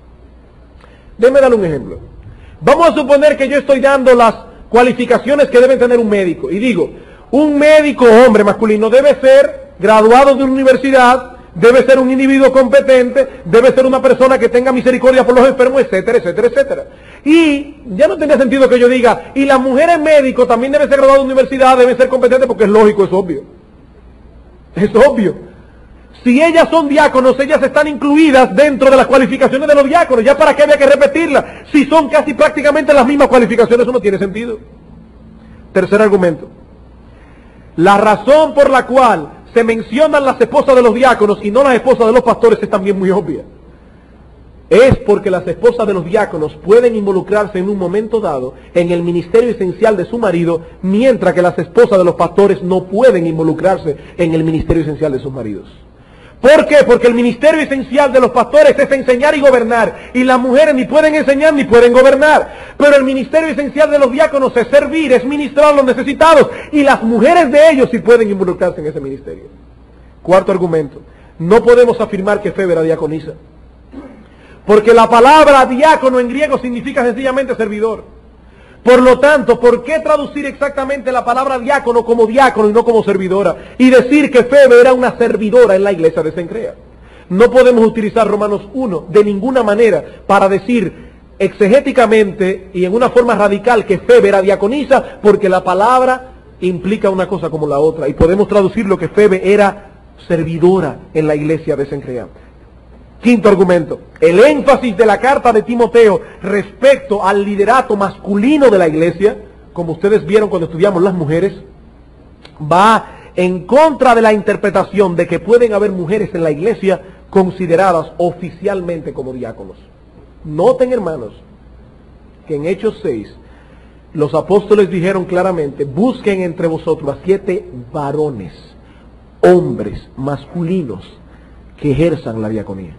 Déjeme darle un ejemplo. Vamos a suponer que yo estoy dando las cualificaciones que debe tener un médico, y digo, un médico hombre masculino debe ser graduado de una universidad, debe ser un individuo competente, debe ser una persona que tenga misericordia por los enfermos, etcétera, etcétera, etcétera. Y ya no tenía sentido que yo diga, y las mujeres médicos también deben ser graduadas de universidad, deben ser competentes, porque es lógico, es obvio. Es obvio. Si ellas son diáconos, ellas están incluidas dentro de las cualificaciones de los diáconos. ¿Ya para qué había que repetirlas? Si son casi prácticamente las mismas cualificaciones, eso no tiene sentido. Tercer argumento. La razón por la cual se mencionan las esposas de los diáconos y no las esposas de los pastores es también muy obvia. Es porque las esposas de los diáconos pueden involucrarse en un momento dado en el ministerio esencial de su marido, mientras que las esposas de los pastores no pueden involucrarse en el ministerio esencial de sus maridos. ¿Por qué? Porque el ministerio esencial de los pastores es enseñar y gobernar, y las mujeres ni pueden enseñar ni pueden gobernar. Pero el ministerio esencial de los diáconos es servir, es ministrar a los necesitados, y las mujeres de ellos sí pueden involucrarse en ese ministerio. Cuarto argumento. No podemos afirmar que Febe era diaconisa, porque la palabra diácono en griego significa sencillamente servidor. Por lo tanto, ¿por qué traducir exactamente la palabra diácono como diácono y no como servidora? Y decir que Febe era una servidora en la iglesia de Cencrea. No podemos utilizar Romanos uno de ninguna manera para decir exegéticamente y en una forma radical que Febe era diaconisa, porque la palabra implica una cosa como la otra. Y podemos traducir lo que Febe era servidora en la iglesia de Cencrea. Quinto argumento, el énfasis de la carta de Timoteo respecto al liderato masculino de la iglesia, como ustedes vieron cuando estudiamos las mujeres, va en contra de la interpretación de que pueden haber mujeres en la iglesia consideradas oficialmente como diáconos. Noten, hermanos, que en Hechos seis, los apóstoles dijeron claramente, busquen entre vosotros a siete varones, hombres masculinos, que ejerzan la diaconía.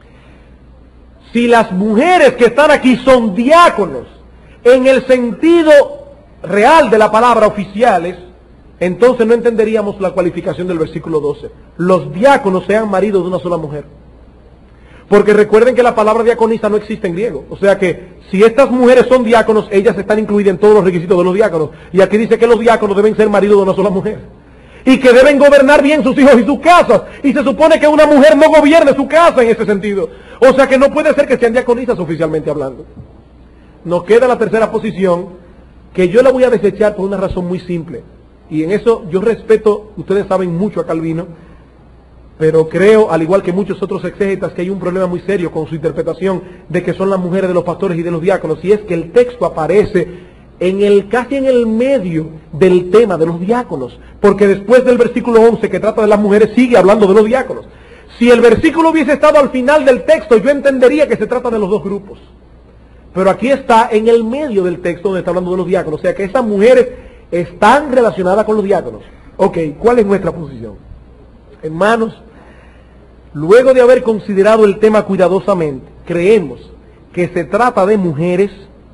Si las mujeres que están aquí son diáconos, en el sentido real de la palabra oficiales, entonces no entenderíamos la cualificación del versículo doce. Los diáconos sean maridos de una sola mujer. Porque recuerden que la palabra diaconisa no existe en griego. O sea que si estas mujeres son diáconos, ellas están incluidas en todos los requisitos de los diáconos. Y aquí dice que los diáconos deben ser maridos de una sola mujer. Y que deben gobernar bien sus hijos y sus casas. Y se supone que una mujer no gobierne su casa en ese sentido. O sea que no puede ser que sean diaconisas oficialmente hablando. Nos queda la tercera posición, que yo la voy a desechar por una razón muy simple. Y en eso yo respeto, ustedes saben mucho a Calvino, pero creo, al igual que muchos otros exégetas, que hay un problema muy serio con su interpretación de que son las mujeres de los pastores y de los diáconos. Y es que el texto aparece en el, casi en el medio del tema de los diáconos, porque después del versículo once que trata de las mujeres sigue hablando de los diáconos. Si el versículo hubiese estado al final del texto, yo entendería que se trata de los dos grupos, pero aquí está en el medio del texto donde está hablando de los diáconos, o sea que esas mujeres están relacionadas con los diáconos. Ok, ¿cuál es nuestra posición? Hermanos, luego de haber considerado el tema cuidadosamente, creemos que se trata de mujeres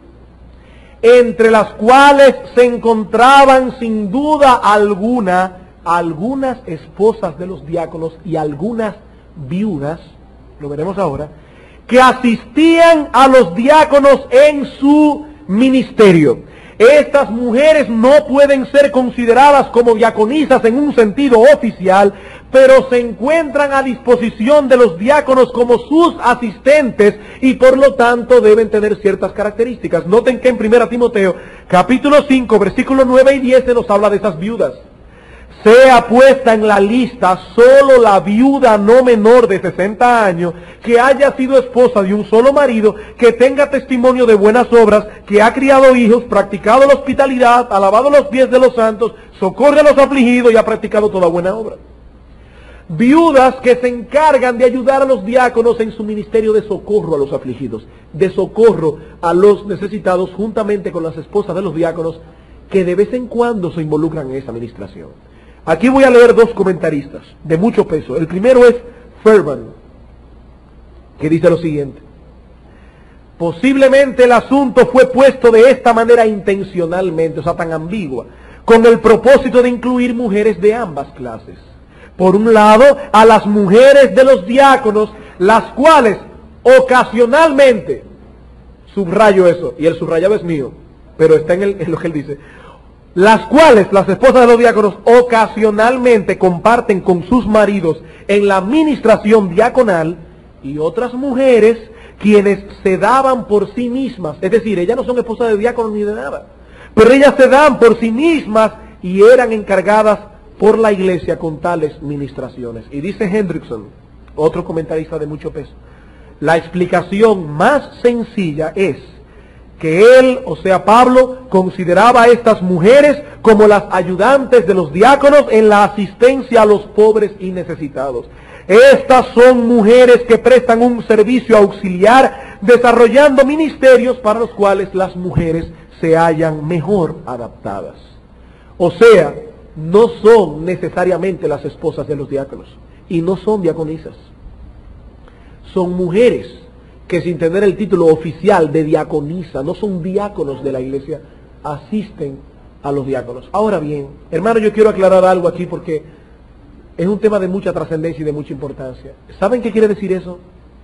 entre las cuales se encontraban sin duda alguna algunas esposas de los diáconos y algunas viudas, lo veremos ahora, que asistían a los diáconos en su ministerio. Estas mujeres no pueden ser consideradas como diaconisas en un sentido oficial, pero se encuentran a disposición de los diáconos como sus asistentes y por lo tanto deben tener ciertas características. Noten que en primera Timoteo, capítulo cinco, versículos nueve y diez se nos habla de esas viudas. Sea puesta en la lista solo la viuda no menor de sesenta años, que haya sido esposa de un solo marido, que tenga testimonio de buenas obras, que ha criado hijos, practicado la hospitalidad, alabado los pies de los santos, socorre a los afligidos y ha practicado toda buena obra. Viudas que se encargan de ayudar a los diáconos en su ministerio de socorro a los afligidos, de socorro a los necesitados, juntamente con las esposas de los diáconos, que de vez en cuando se involucran en esa administración. Aquí voy a leer dos comentaristas de mucho peso. El primero es Fairbairn, que dice lo siguiente: posiblemente el asunto fue puesto de esta manera intencionalmente, o sea, tan ambigua, con el propósito de incluir mujeres de ambas clases. Por un lado, a las mujeres de los diáconos, las cuales ocasionalmente, subrayo eso, y el subrayado es mío, pero está en, el, en lo que él dice, las cuales, las esposas de los diáconos, ocasionalmente comparten con sus maridos en la administración diaconal, y otras mujeres quienes se daban por sí mismas, es decir, ellas no son esposas de diáconos ni de nada, pero ellas se dan por sí mismas y eran encargadas por la iglesia con tales ministraciones. Y dice Hendrickson, otro comentarista de mucho peso, la explicación más sencilla es que él, o sea Pablo, consideraba a estas mujeres como las ayudantes de los diáconos en la asistencia a los pobres y necesitados. Estas son mujeres que prestan un servicio auxiliar, desarrollando ministerios para los cuales las mujeres se hallan mejor adaptadas. O sea, no son necesariamente las esposas de los diáconos, y no son diaconisas. Son mujeres que, sin tener el título oficial de diaconisa, no son diáconos de la iglesia, asisten a los diáconos. Ahora bien, hermano, yo quiero aclarar algo aquí porque es un tema de mucha trascendencia y de mucha importancia. ¿Saben qué quiere decir eso?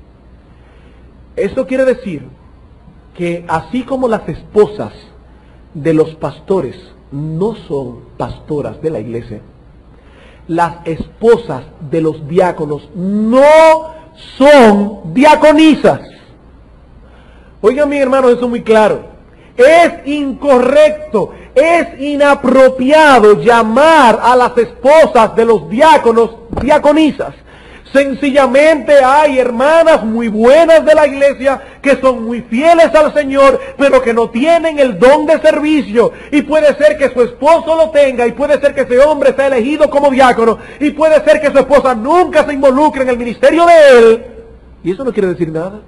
Eso quiere decir que así como las esposas de los pastores no son pastoras de la iglesia, las esposas de los diáconos no son diaconisas. Oigan, mi hermano, eso es muy claro. Es incorrecto, es inapropiado llamar a las esposas de los diáconos diaconisas. Sencillamente hay hermanas muy buenas de la iglesia que son muy fieles al Señor, pero que no tienen el don de servicio. Y puede ser que su esposo lo tenga, y puede ser que ese hombre sea elegido como diácono, y puede ser que su esposa nunca se involucre en el ministerio de él. Y eso no quiere decir nada.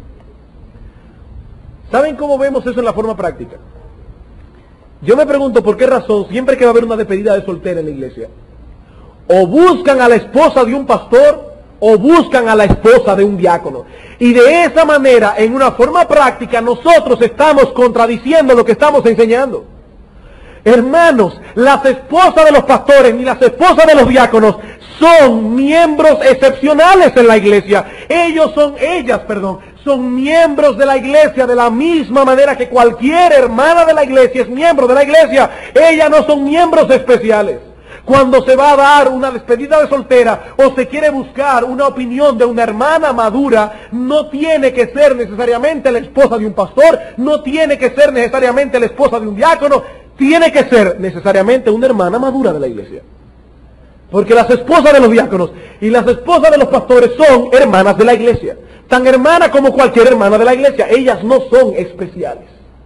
¿Saben cómo vemos eso en la forma práctica? Yo me pregunto por qué razón siempre que va a haber una despedida de soltera en la iglesia, o buscan a la esposa de un pastor o buscan a la esposa de un diácono. Y de esa manera, en una forma práctica, nosotros estamos contradiciendo lo que estamos enseñando. Hermanos, las esposas de los pastores ni las esposas de los diáconos son miembros excepcionales en la iglesia. Ellos son, ellas, perdón, son miembros de la iglesia de la misma manera que cualquier hermana de la iglesia es miembro de la iglesia. Ellas no son miembros especiales. Cuando se va a dar una despedida de soltera o se quiere buscar una opinión de una hermana madura, no tiene que ser necesariamente la esposa de un pastor, no tiene que ser necesariamente la esposa de un diácono, tiene que ser necesariamente una hermana madura de la iglesia. Porque las esposas de los diáconos y las esposas de los pastores son hermanas de la iglesia, tan hermanas como cualquier hermana de la iglesia. Ellas no son especiales.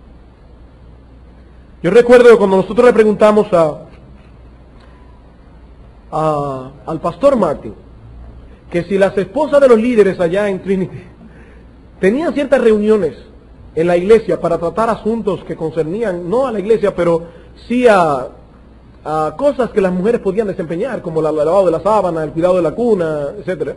Yo recuerdo que cuando nosotros le preguntamos a A, al pastor Martin, que si las esposas de los líderes allá en Trinity tenían ciertas reuniones en la iglesia para tratar asuntos que concernían no a la iglesia, pero sí a, a cosas que las mujeres podían desempeñar, como el lavado de la sábana, el cuidado de la cuna, etcétera.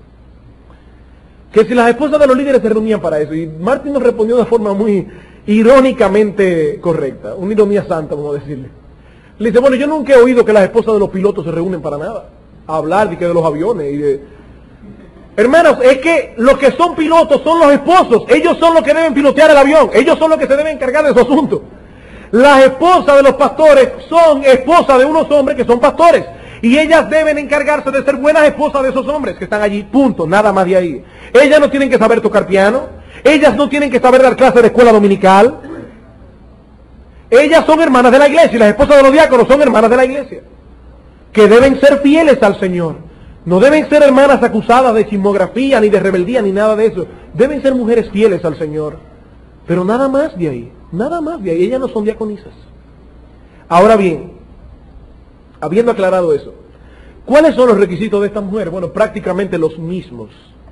Que si las esposas de los líderes se reunían para eso, y Martin nos respondió de forma muy irónicamente correcta, una ironía santa, vamos a decirle. Le dice, bueno, yo nunca he oído que las esposas de los pilotos se reúnen para nada, a hablar de, que de los aviones. Y de... Hermanos, es que los que son pilotos son los esposos. Ellos son los que deben pilotear el avión. Ellos son los que se deben encargar de su asunto. Las esposas de los pastores son esposas de unos hombres que son pastores. Y ellas deben encargarse de ser buenas esposas de esos hombres que están allí. Punto, nada más de ahí. Ellas no tienen que saber tocar piano. Ellas no tienen que saber dar clases de escuela dominical. Ellas son hermanas de la iglesia, y las esposas de los diáconos son hermanas de la iglesia, que deben ser fieles al Señor. No deben ser hermanas acusadas de chismografía, ni de rebeldía, ni nada de eso. Deben ser mujeres fieles al Señor. Pero nada más de ahí, nada más de ahí. Ellas no son diaconisas. Ahora bien, habiendo aclarado eso, ¿cuáles son los requisitos de esta mujer? Bueno, prácticamente los mismos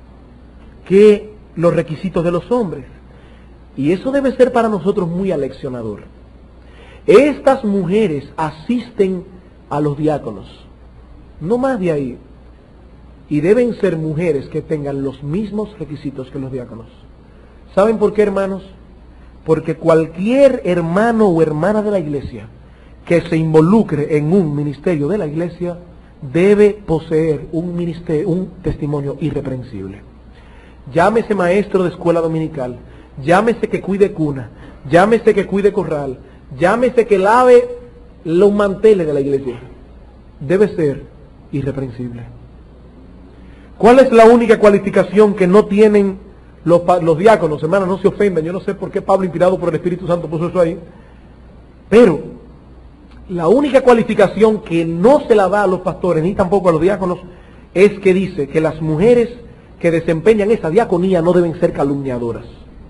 que los requisitos de los hombres. Y eso debe ser para nosotros muy aleccionador. Estas mujeres asisten a los diáconos, no más de ahí, y deben ser mujeres que tengan los mismos requisitos que los diáconos. ¿Saben por qué, hermanos? Porque cualquier hermano o hermana de la iglesia que se involucre en un ministerio de la iglesia debe poseer un ministerio, un testimonio irreprensible. Llámese maestro de escuela dominical, llámese que cuide cuna, llámese que cuide corral, llámese que lave los manteles de la iglesia, debe ser irreprensible. ¿Cuál es la única cualificación que no tienen los, los diáconos, hermanos, no se ofendan, yo no sé por qué Pablo, inspirado por el Espíritu Santo, puso eso ahí, pero la única cualificación que no se la da a los pastores, ni tampoco a los diáconos, es que dice que las mujeres que desempeñan esa diaconía no deben ser calumniadoras.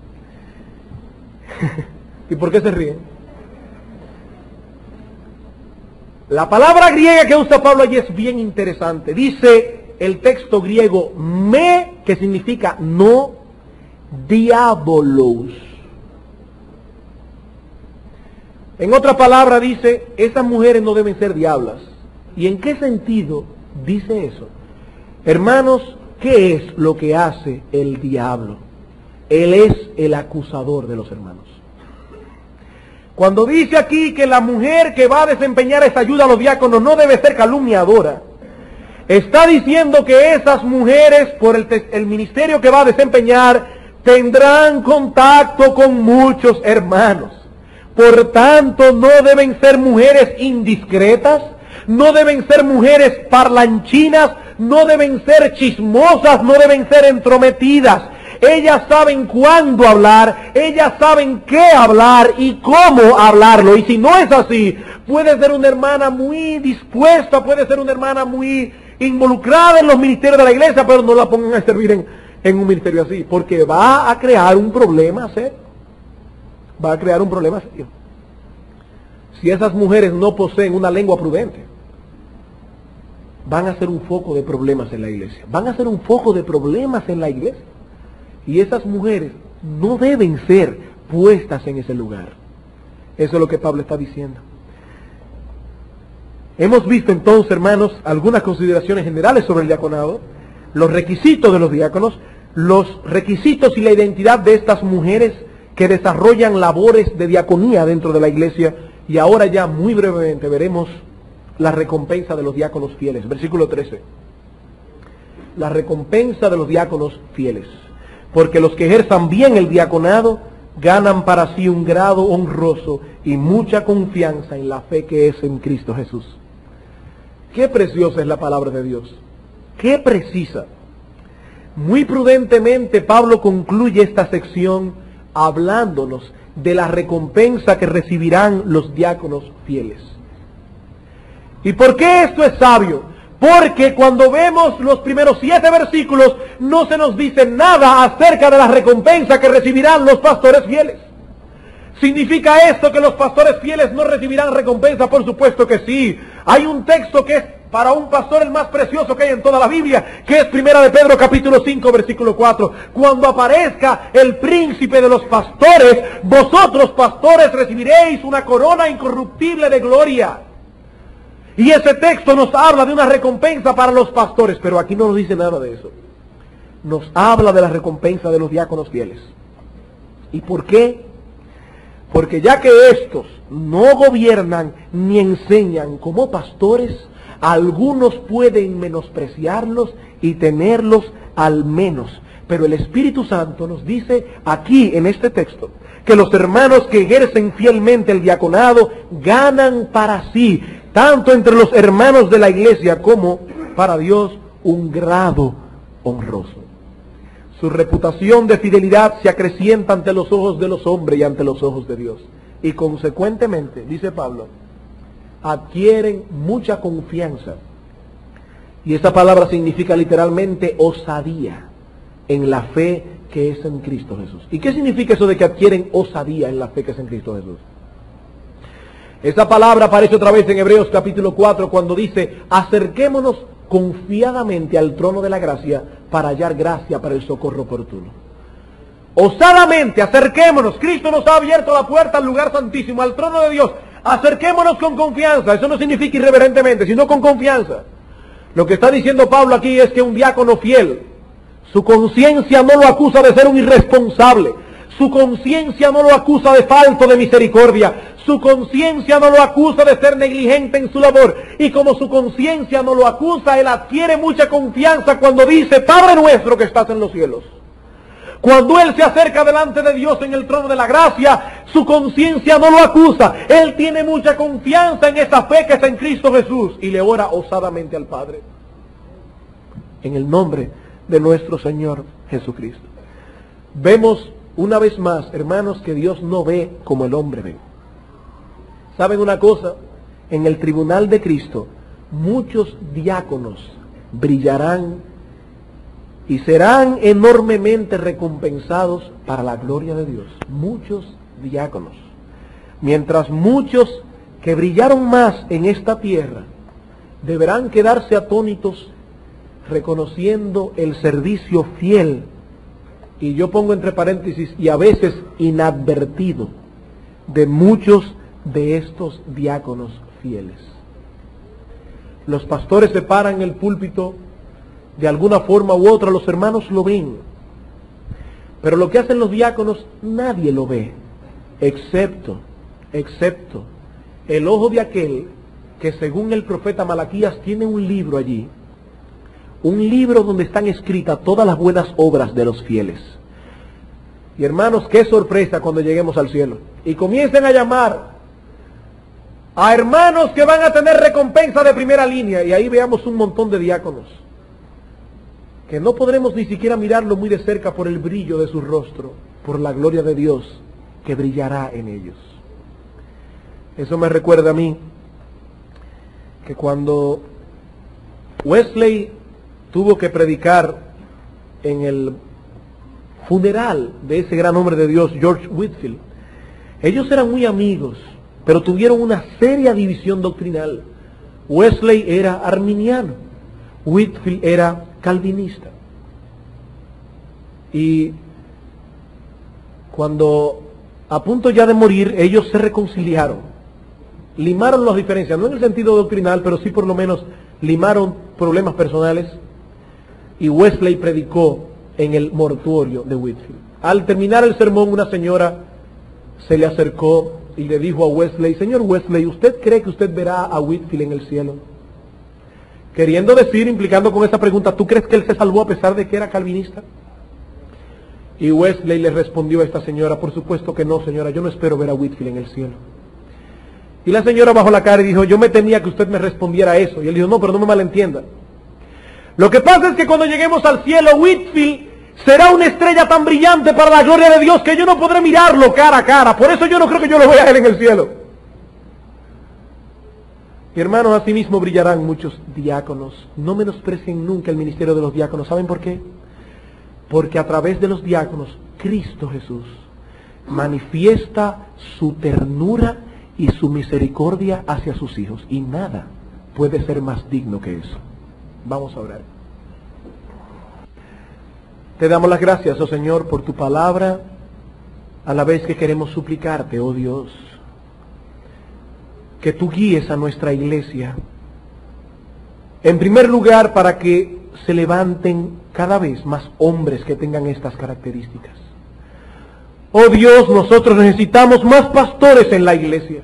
¿Y por qué se ríen? La palabra griega que usa Pablo allí es bien interesante. Dice el texto griego me, que significa no, diabolos. En otra palabra dice, esas mujeres no deben ser diablas. ¿Y en qué sentido dice eso? Hermanos, ¿qué es lo que hace el diablo? Él es el acusador de los hermanos. Cuando dice aquí que la mujer que va a desempeñar esa ayuda a los diáconos no debe ser calumniadora, está diciendo que esas mujeres, por el, el ministerio que va a desempeñar, tendrán contacto con muchos hermanos. Por tanto, no deben ser mujeres indiscretas, no deben ser mujeres parlanchinas, no deben ser chismosas, no deben ser entrometidas. Ellas saben cuándo hablar, ellas saben qué hablar y cómo hablarlo. Y si no es así, puede ser una hermana muy dispuesta, puede ser una hermana muy involucrada en los ministerios de la iglesia, pero no la pongan a servir en, en un ministerio así, porque va a crear un problema serio. Va a crear un problema serio. Si esas mujeres no poseen una lengua prudente, van a ser un foco de problemas en la iglesia. Van a ser un foco de problemas en la iglesia. Y esas mujeres no deben ser puestas en ese lugar. Eso es lo que Pablo está diciendo. Hemos visto entonces, hermanos, algunas consideraciones generales sobre el diaconado, los requisitos de los diáconos, los requisitos y la identidad de estas mujeres que desarrollan labores de diaconía dentro de la iglesia. Y ahora ya muy brevemente veremos la recompensa de los diáconos fieles. Versículo trece. La recompensa de los diáconos fieles. Porque los que ejerzan bien el diaconado ganan para sí un grado honroso y mucha confianza en la fe que es en Cristo Jesús. Qué preciosa es la palabra de Dios. Qué precisa. Muy prudentemente Pablo concluye esta sección hablándonos de la recompensa que recibirán los diáconos fieles. ¿Y por qué esto es sabio? Porque cuando vemos los primeros siete versículos no se nos dice nada acerca de la recompensa que recibirán los pastores fieles. ¿Significa esto que los pastores fieles no recibirán recompensa? Por supuesto que sí. Hay un texto que es para un pastor el más precioso que hay en toda la Biblia, que es Primera de Pedro capítulo cinco versículo cuatro. Cuando aparezca el príncipe de los pastores, vosotros pastores recibiréis una corona incorruptible de gloria. Y ese texto nos habla de una recompensa para los pastores, pero aquí no nos dice nada de eso. Nos habla de la recompensa de los diáconos fieles. ¿Y por qué? Porque ya que estos no gobiernan ni enseñan como pastores, algunos pueden menospreciarlos y tenerlos al menos. Pero el Espíritu Santo nos dice aquí en este texto que los hermanos que ejercen fielmente el diaconado ganan para sí, tanto entre los hermanos de la iglesia como para Dios, un grado honroso. Su reputación de fidelidad se acrecienta ante los ojos de los hombres y ante los ojos de Dios. Y consecuentemente, dice Pablo, adquieren mucha confianza. Y esa palabra significa literalmente osadía en la fe que es en Cristo Jesús. ¿Y qué significa eso de que adquieren osadía en la fe que es en Cristo Jesús? Esa palabra aparece otra vez en Hebreos capítulo cuatro cuando dice, acerquémonos confiadamente al trono de la gracia para hallar gracia para el socorro oportuno. Osadamente, acerquémonos. Cristo nos ha abierto la puerta al lugar santísimo, al trono de Dios. Acerquémonos con confianza. Eso no significa irreverentemente, sino con confianza. Lo que está diciendo Pablo aquí es que un diácono fiel, su conciencia no lo acusa de ser un irresponsable. Su conciencia no lo acusa de falto de misericordia. Su conciencia no lo acusa de ser negligente en su labor. Y como su conciencia no lo acusa, él adquiere mucha confianza cuando dice, Padre nuestro que estás en los cielos. Cuando él se acerca delante de Dios en el trono de la gracia, su conciencia no lo acusa. Él tiene mucha confianza en esa fe que está en Cristo Jesús y le ora osadamente al Padre. En el nombre de nuestro Señor Jesucristo. vemos una vez más, hermanos, que Dios no ve como el hombre ve. ¿Saben una cosa? En el tribunal de Cristo, muchos diáconos brillarán y serán enormemente recompensados para la gloria de Dios. Muchos diáconos. Mientras muchos que brillaron más en esta tierra deberán quedarse atónitos reconociendo el servicio fiel, y yo pongo entre paréntesis, y a veces inadvertido, de muchos de estos diáconos fieles. Los pastores se paran en el púlpito, de alguna forma u otra los hermanos lo ven, pero lo que hacen los diáconos nadie lo ve, excepto, excepto el ojo de aquel que según el profeta Malaquías tiene un libro allí, un libro donde están escritas todas las buenas obras de los fieles. Y hermanos, qué sorpresa cuando lleguemos al cielo y comiencen a llamar a hermanos que van a tener recompensa de primera línea, y ahí veamos un montón de diáconos que no podremos ni siquiera mirarlo muy de cerca por el brillo de su rostro, por la gloria de Dios que brillará en ellos. Eso me recuerda a mí que cuando Wesley tuvo que predicar en el funeral de ese gran hombre de Dios, George Whitefield, ellos eran muy amigos, pero tuvieron una seria división doctrinal. Wesley era arminiano, Whitefield era calvinista. Y cuando a punto ya de morir, ellos se reconciliaron, limaron las diferencias, no en el sentido doctrinal, pero sí por lo menos limaron problemas personales, y Wesley predicó en el mortuorio de Whitefield. Al terminar el sermón, una señora se le acercó y le dijo a Wesley: señor Wesley, ¿usted cree que usted verá a Whitefield en el cielo? Queriendo decir, implicando con esa pregunta, ¿tú crees que él se salvó a pesar de que era calvinista? Y Wesley le respondió a esta señora: por supuesto que no, señora, yo no espero ver a Whitefield en el cielo. Y la señora bajó la cara y dijo: yo me temía que usted me respondiera eso. Y él dijo: no, pero no me malentienda. Lo que pasa es que cuando lleguemos al cielo, Whitefield será una estrella tan brillante para la gloria de Dios que yo no podré mirarlo cara a cara. Por eso yo no creo que yo lo vea a él en el cielo. Y hermanos, asimismo brillarán muchos diáconos. No menosprecien nunca el ministerio de los diáconos. ¿Saben por qué? Porque a través de los diáconos, Cristo Jesús manifiesta su ternura y su misericordia hacia sus hijos. Y nada puede ser más digno que eso. Vamos a orar. Te damos las gracias, oh Señor, por tu palabra, a la vez que queremos suplicarte, oh Dios, que tú guíes a nuestra iglesia, en primer lugar para que se levanten cada vez más hombres que tengan estas características. Oh Dios, nosotros necesitamos más pastores en la iglesia.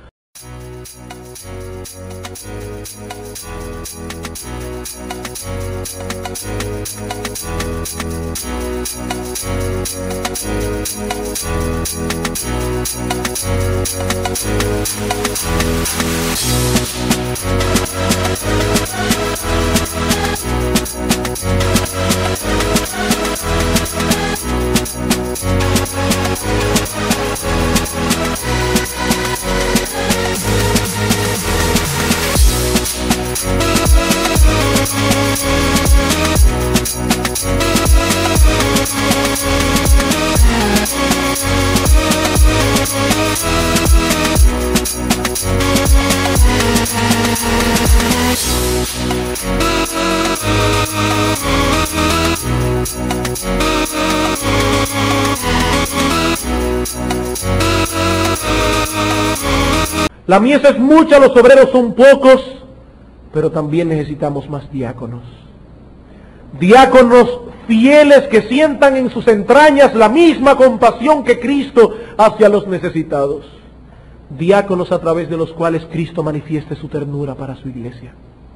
La mies es mucha, los obreros son pocos, pero también necesitamos más diáconos. Diáconos fieles que sientan en sus entrañas la misma compasión que Cristo hacia los necesitados. Diáconos a través de los cuales Cristo manifieste su ternura para su iglesia.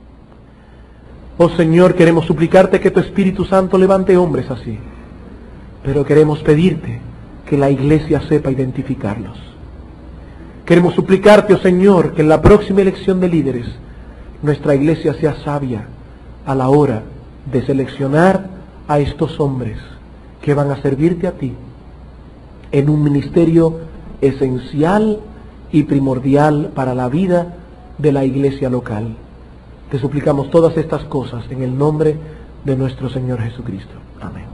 Oh Señor, queremos suplicarte que tu Espíritu Santo levante hombres así, pero queremos pedirte que la iglesia sepa identificarlos. Queremos suplicarte, oh Señor, que en la próxima elección de líderes nuestra iglesia sea sabia a la hora de seleccionar a estos hombres que van a servirte a ti en un ministerio esencial y primordial para la vida de la iglesia local. Te suplicamos todas estas cosas en el nombre de nuestro Señor Jesucristo. Amén.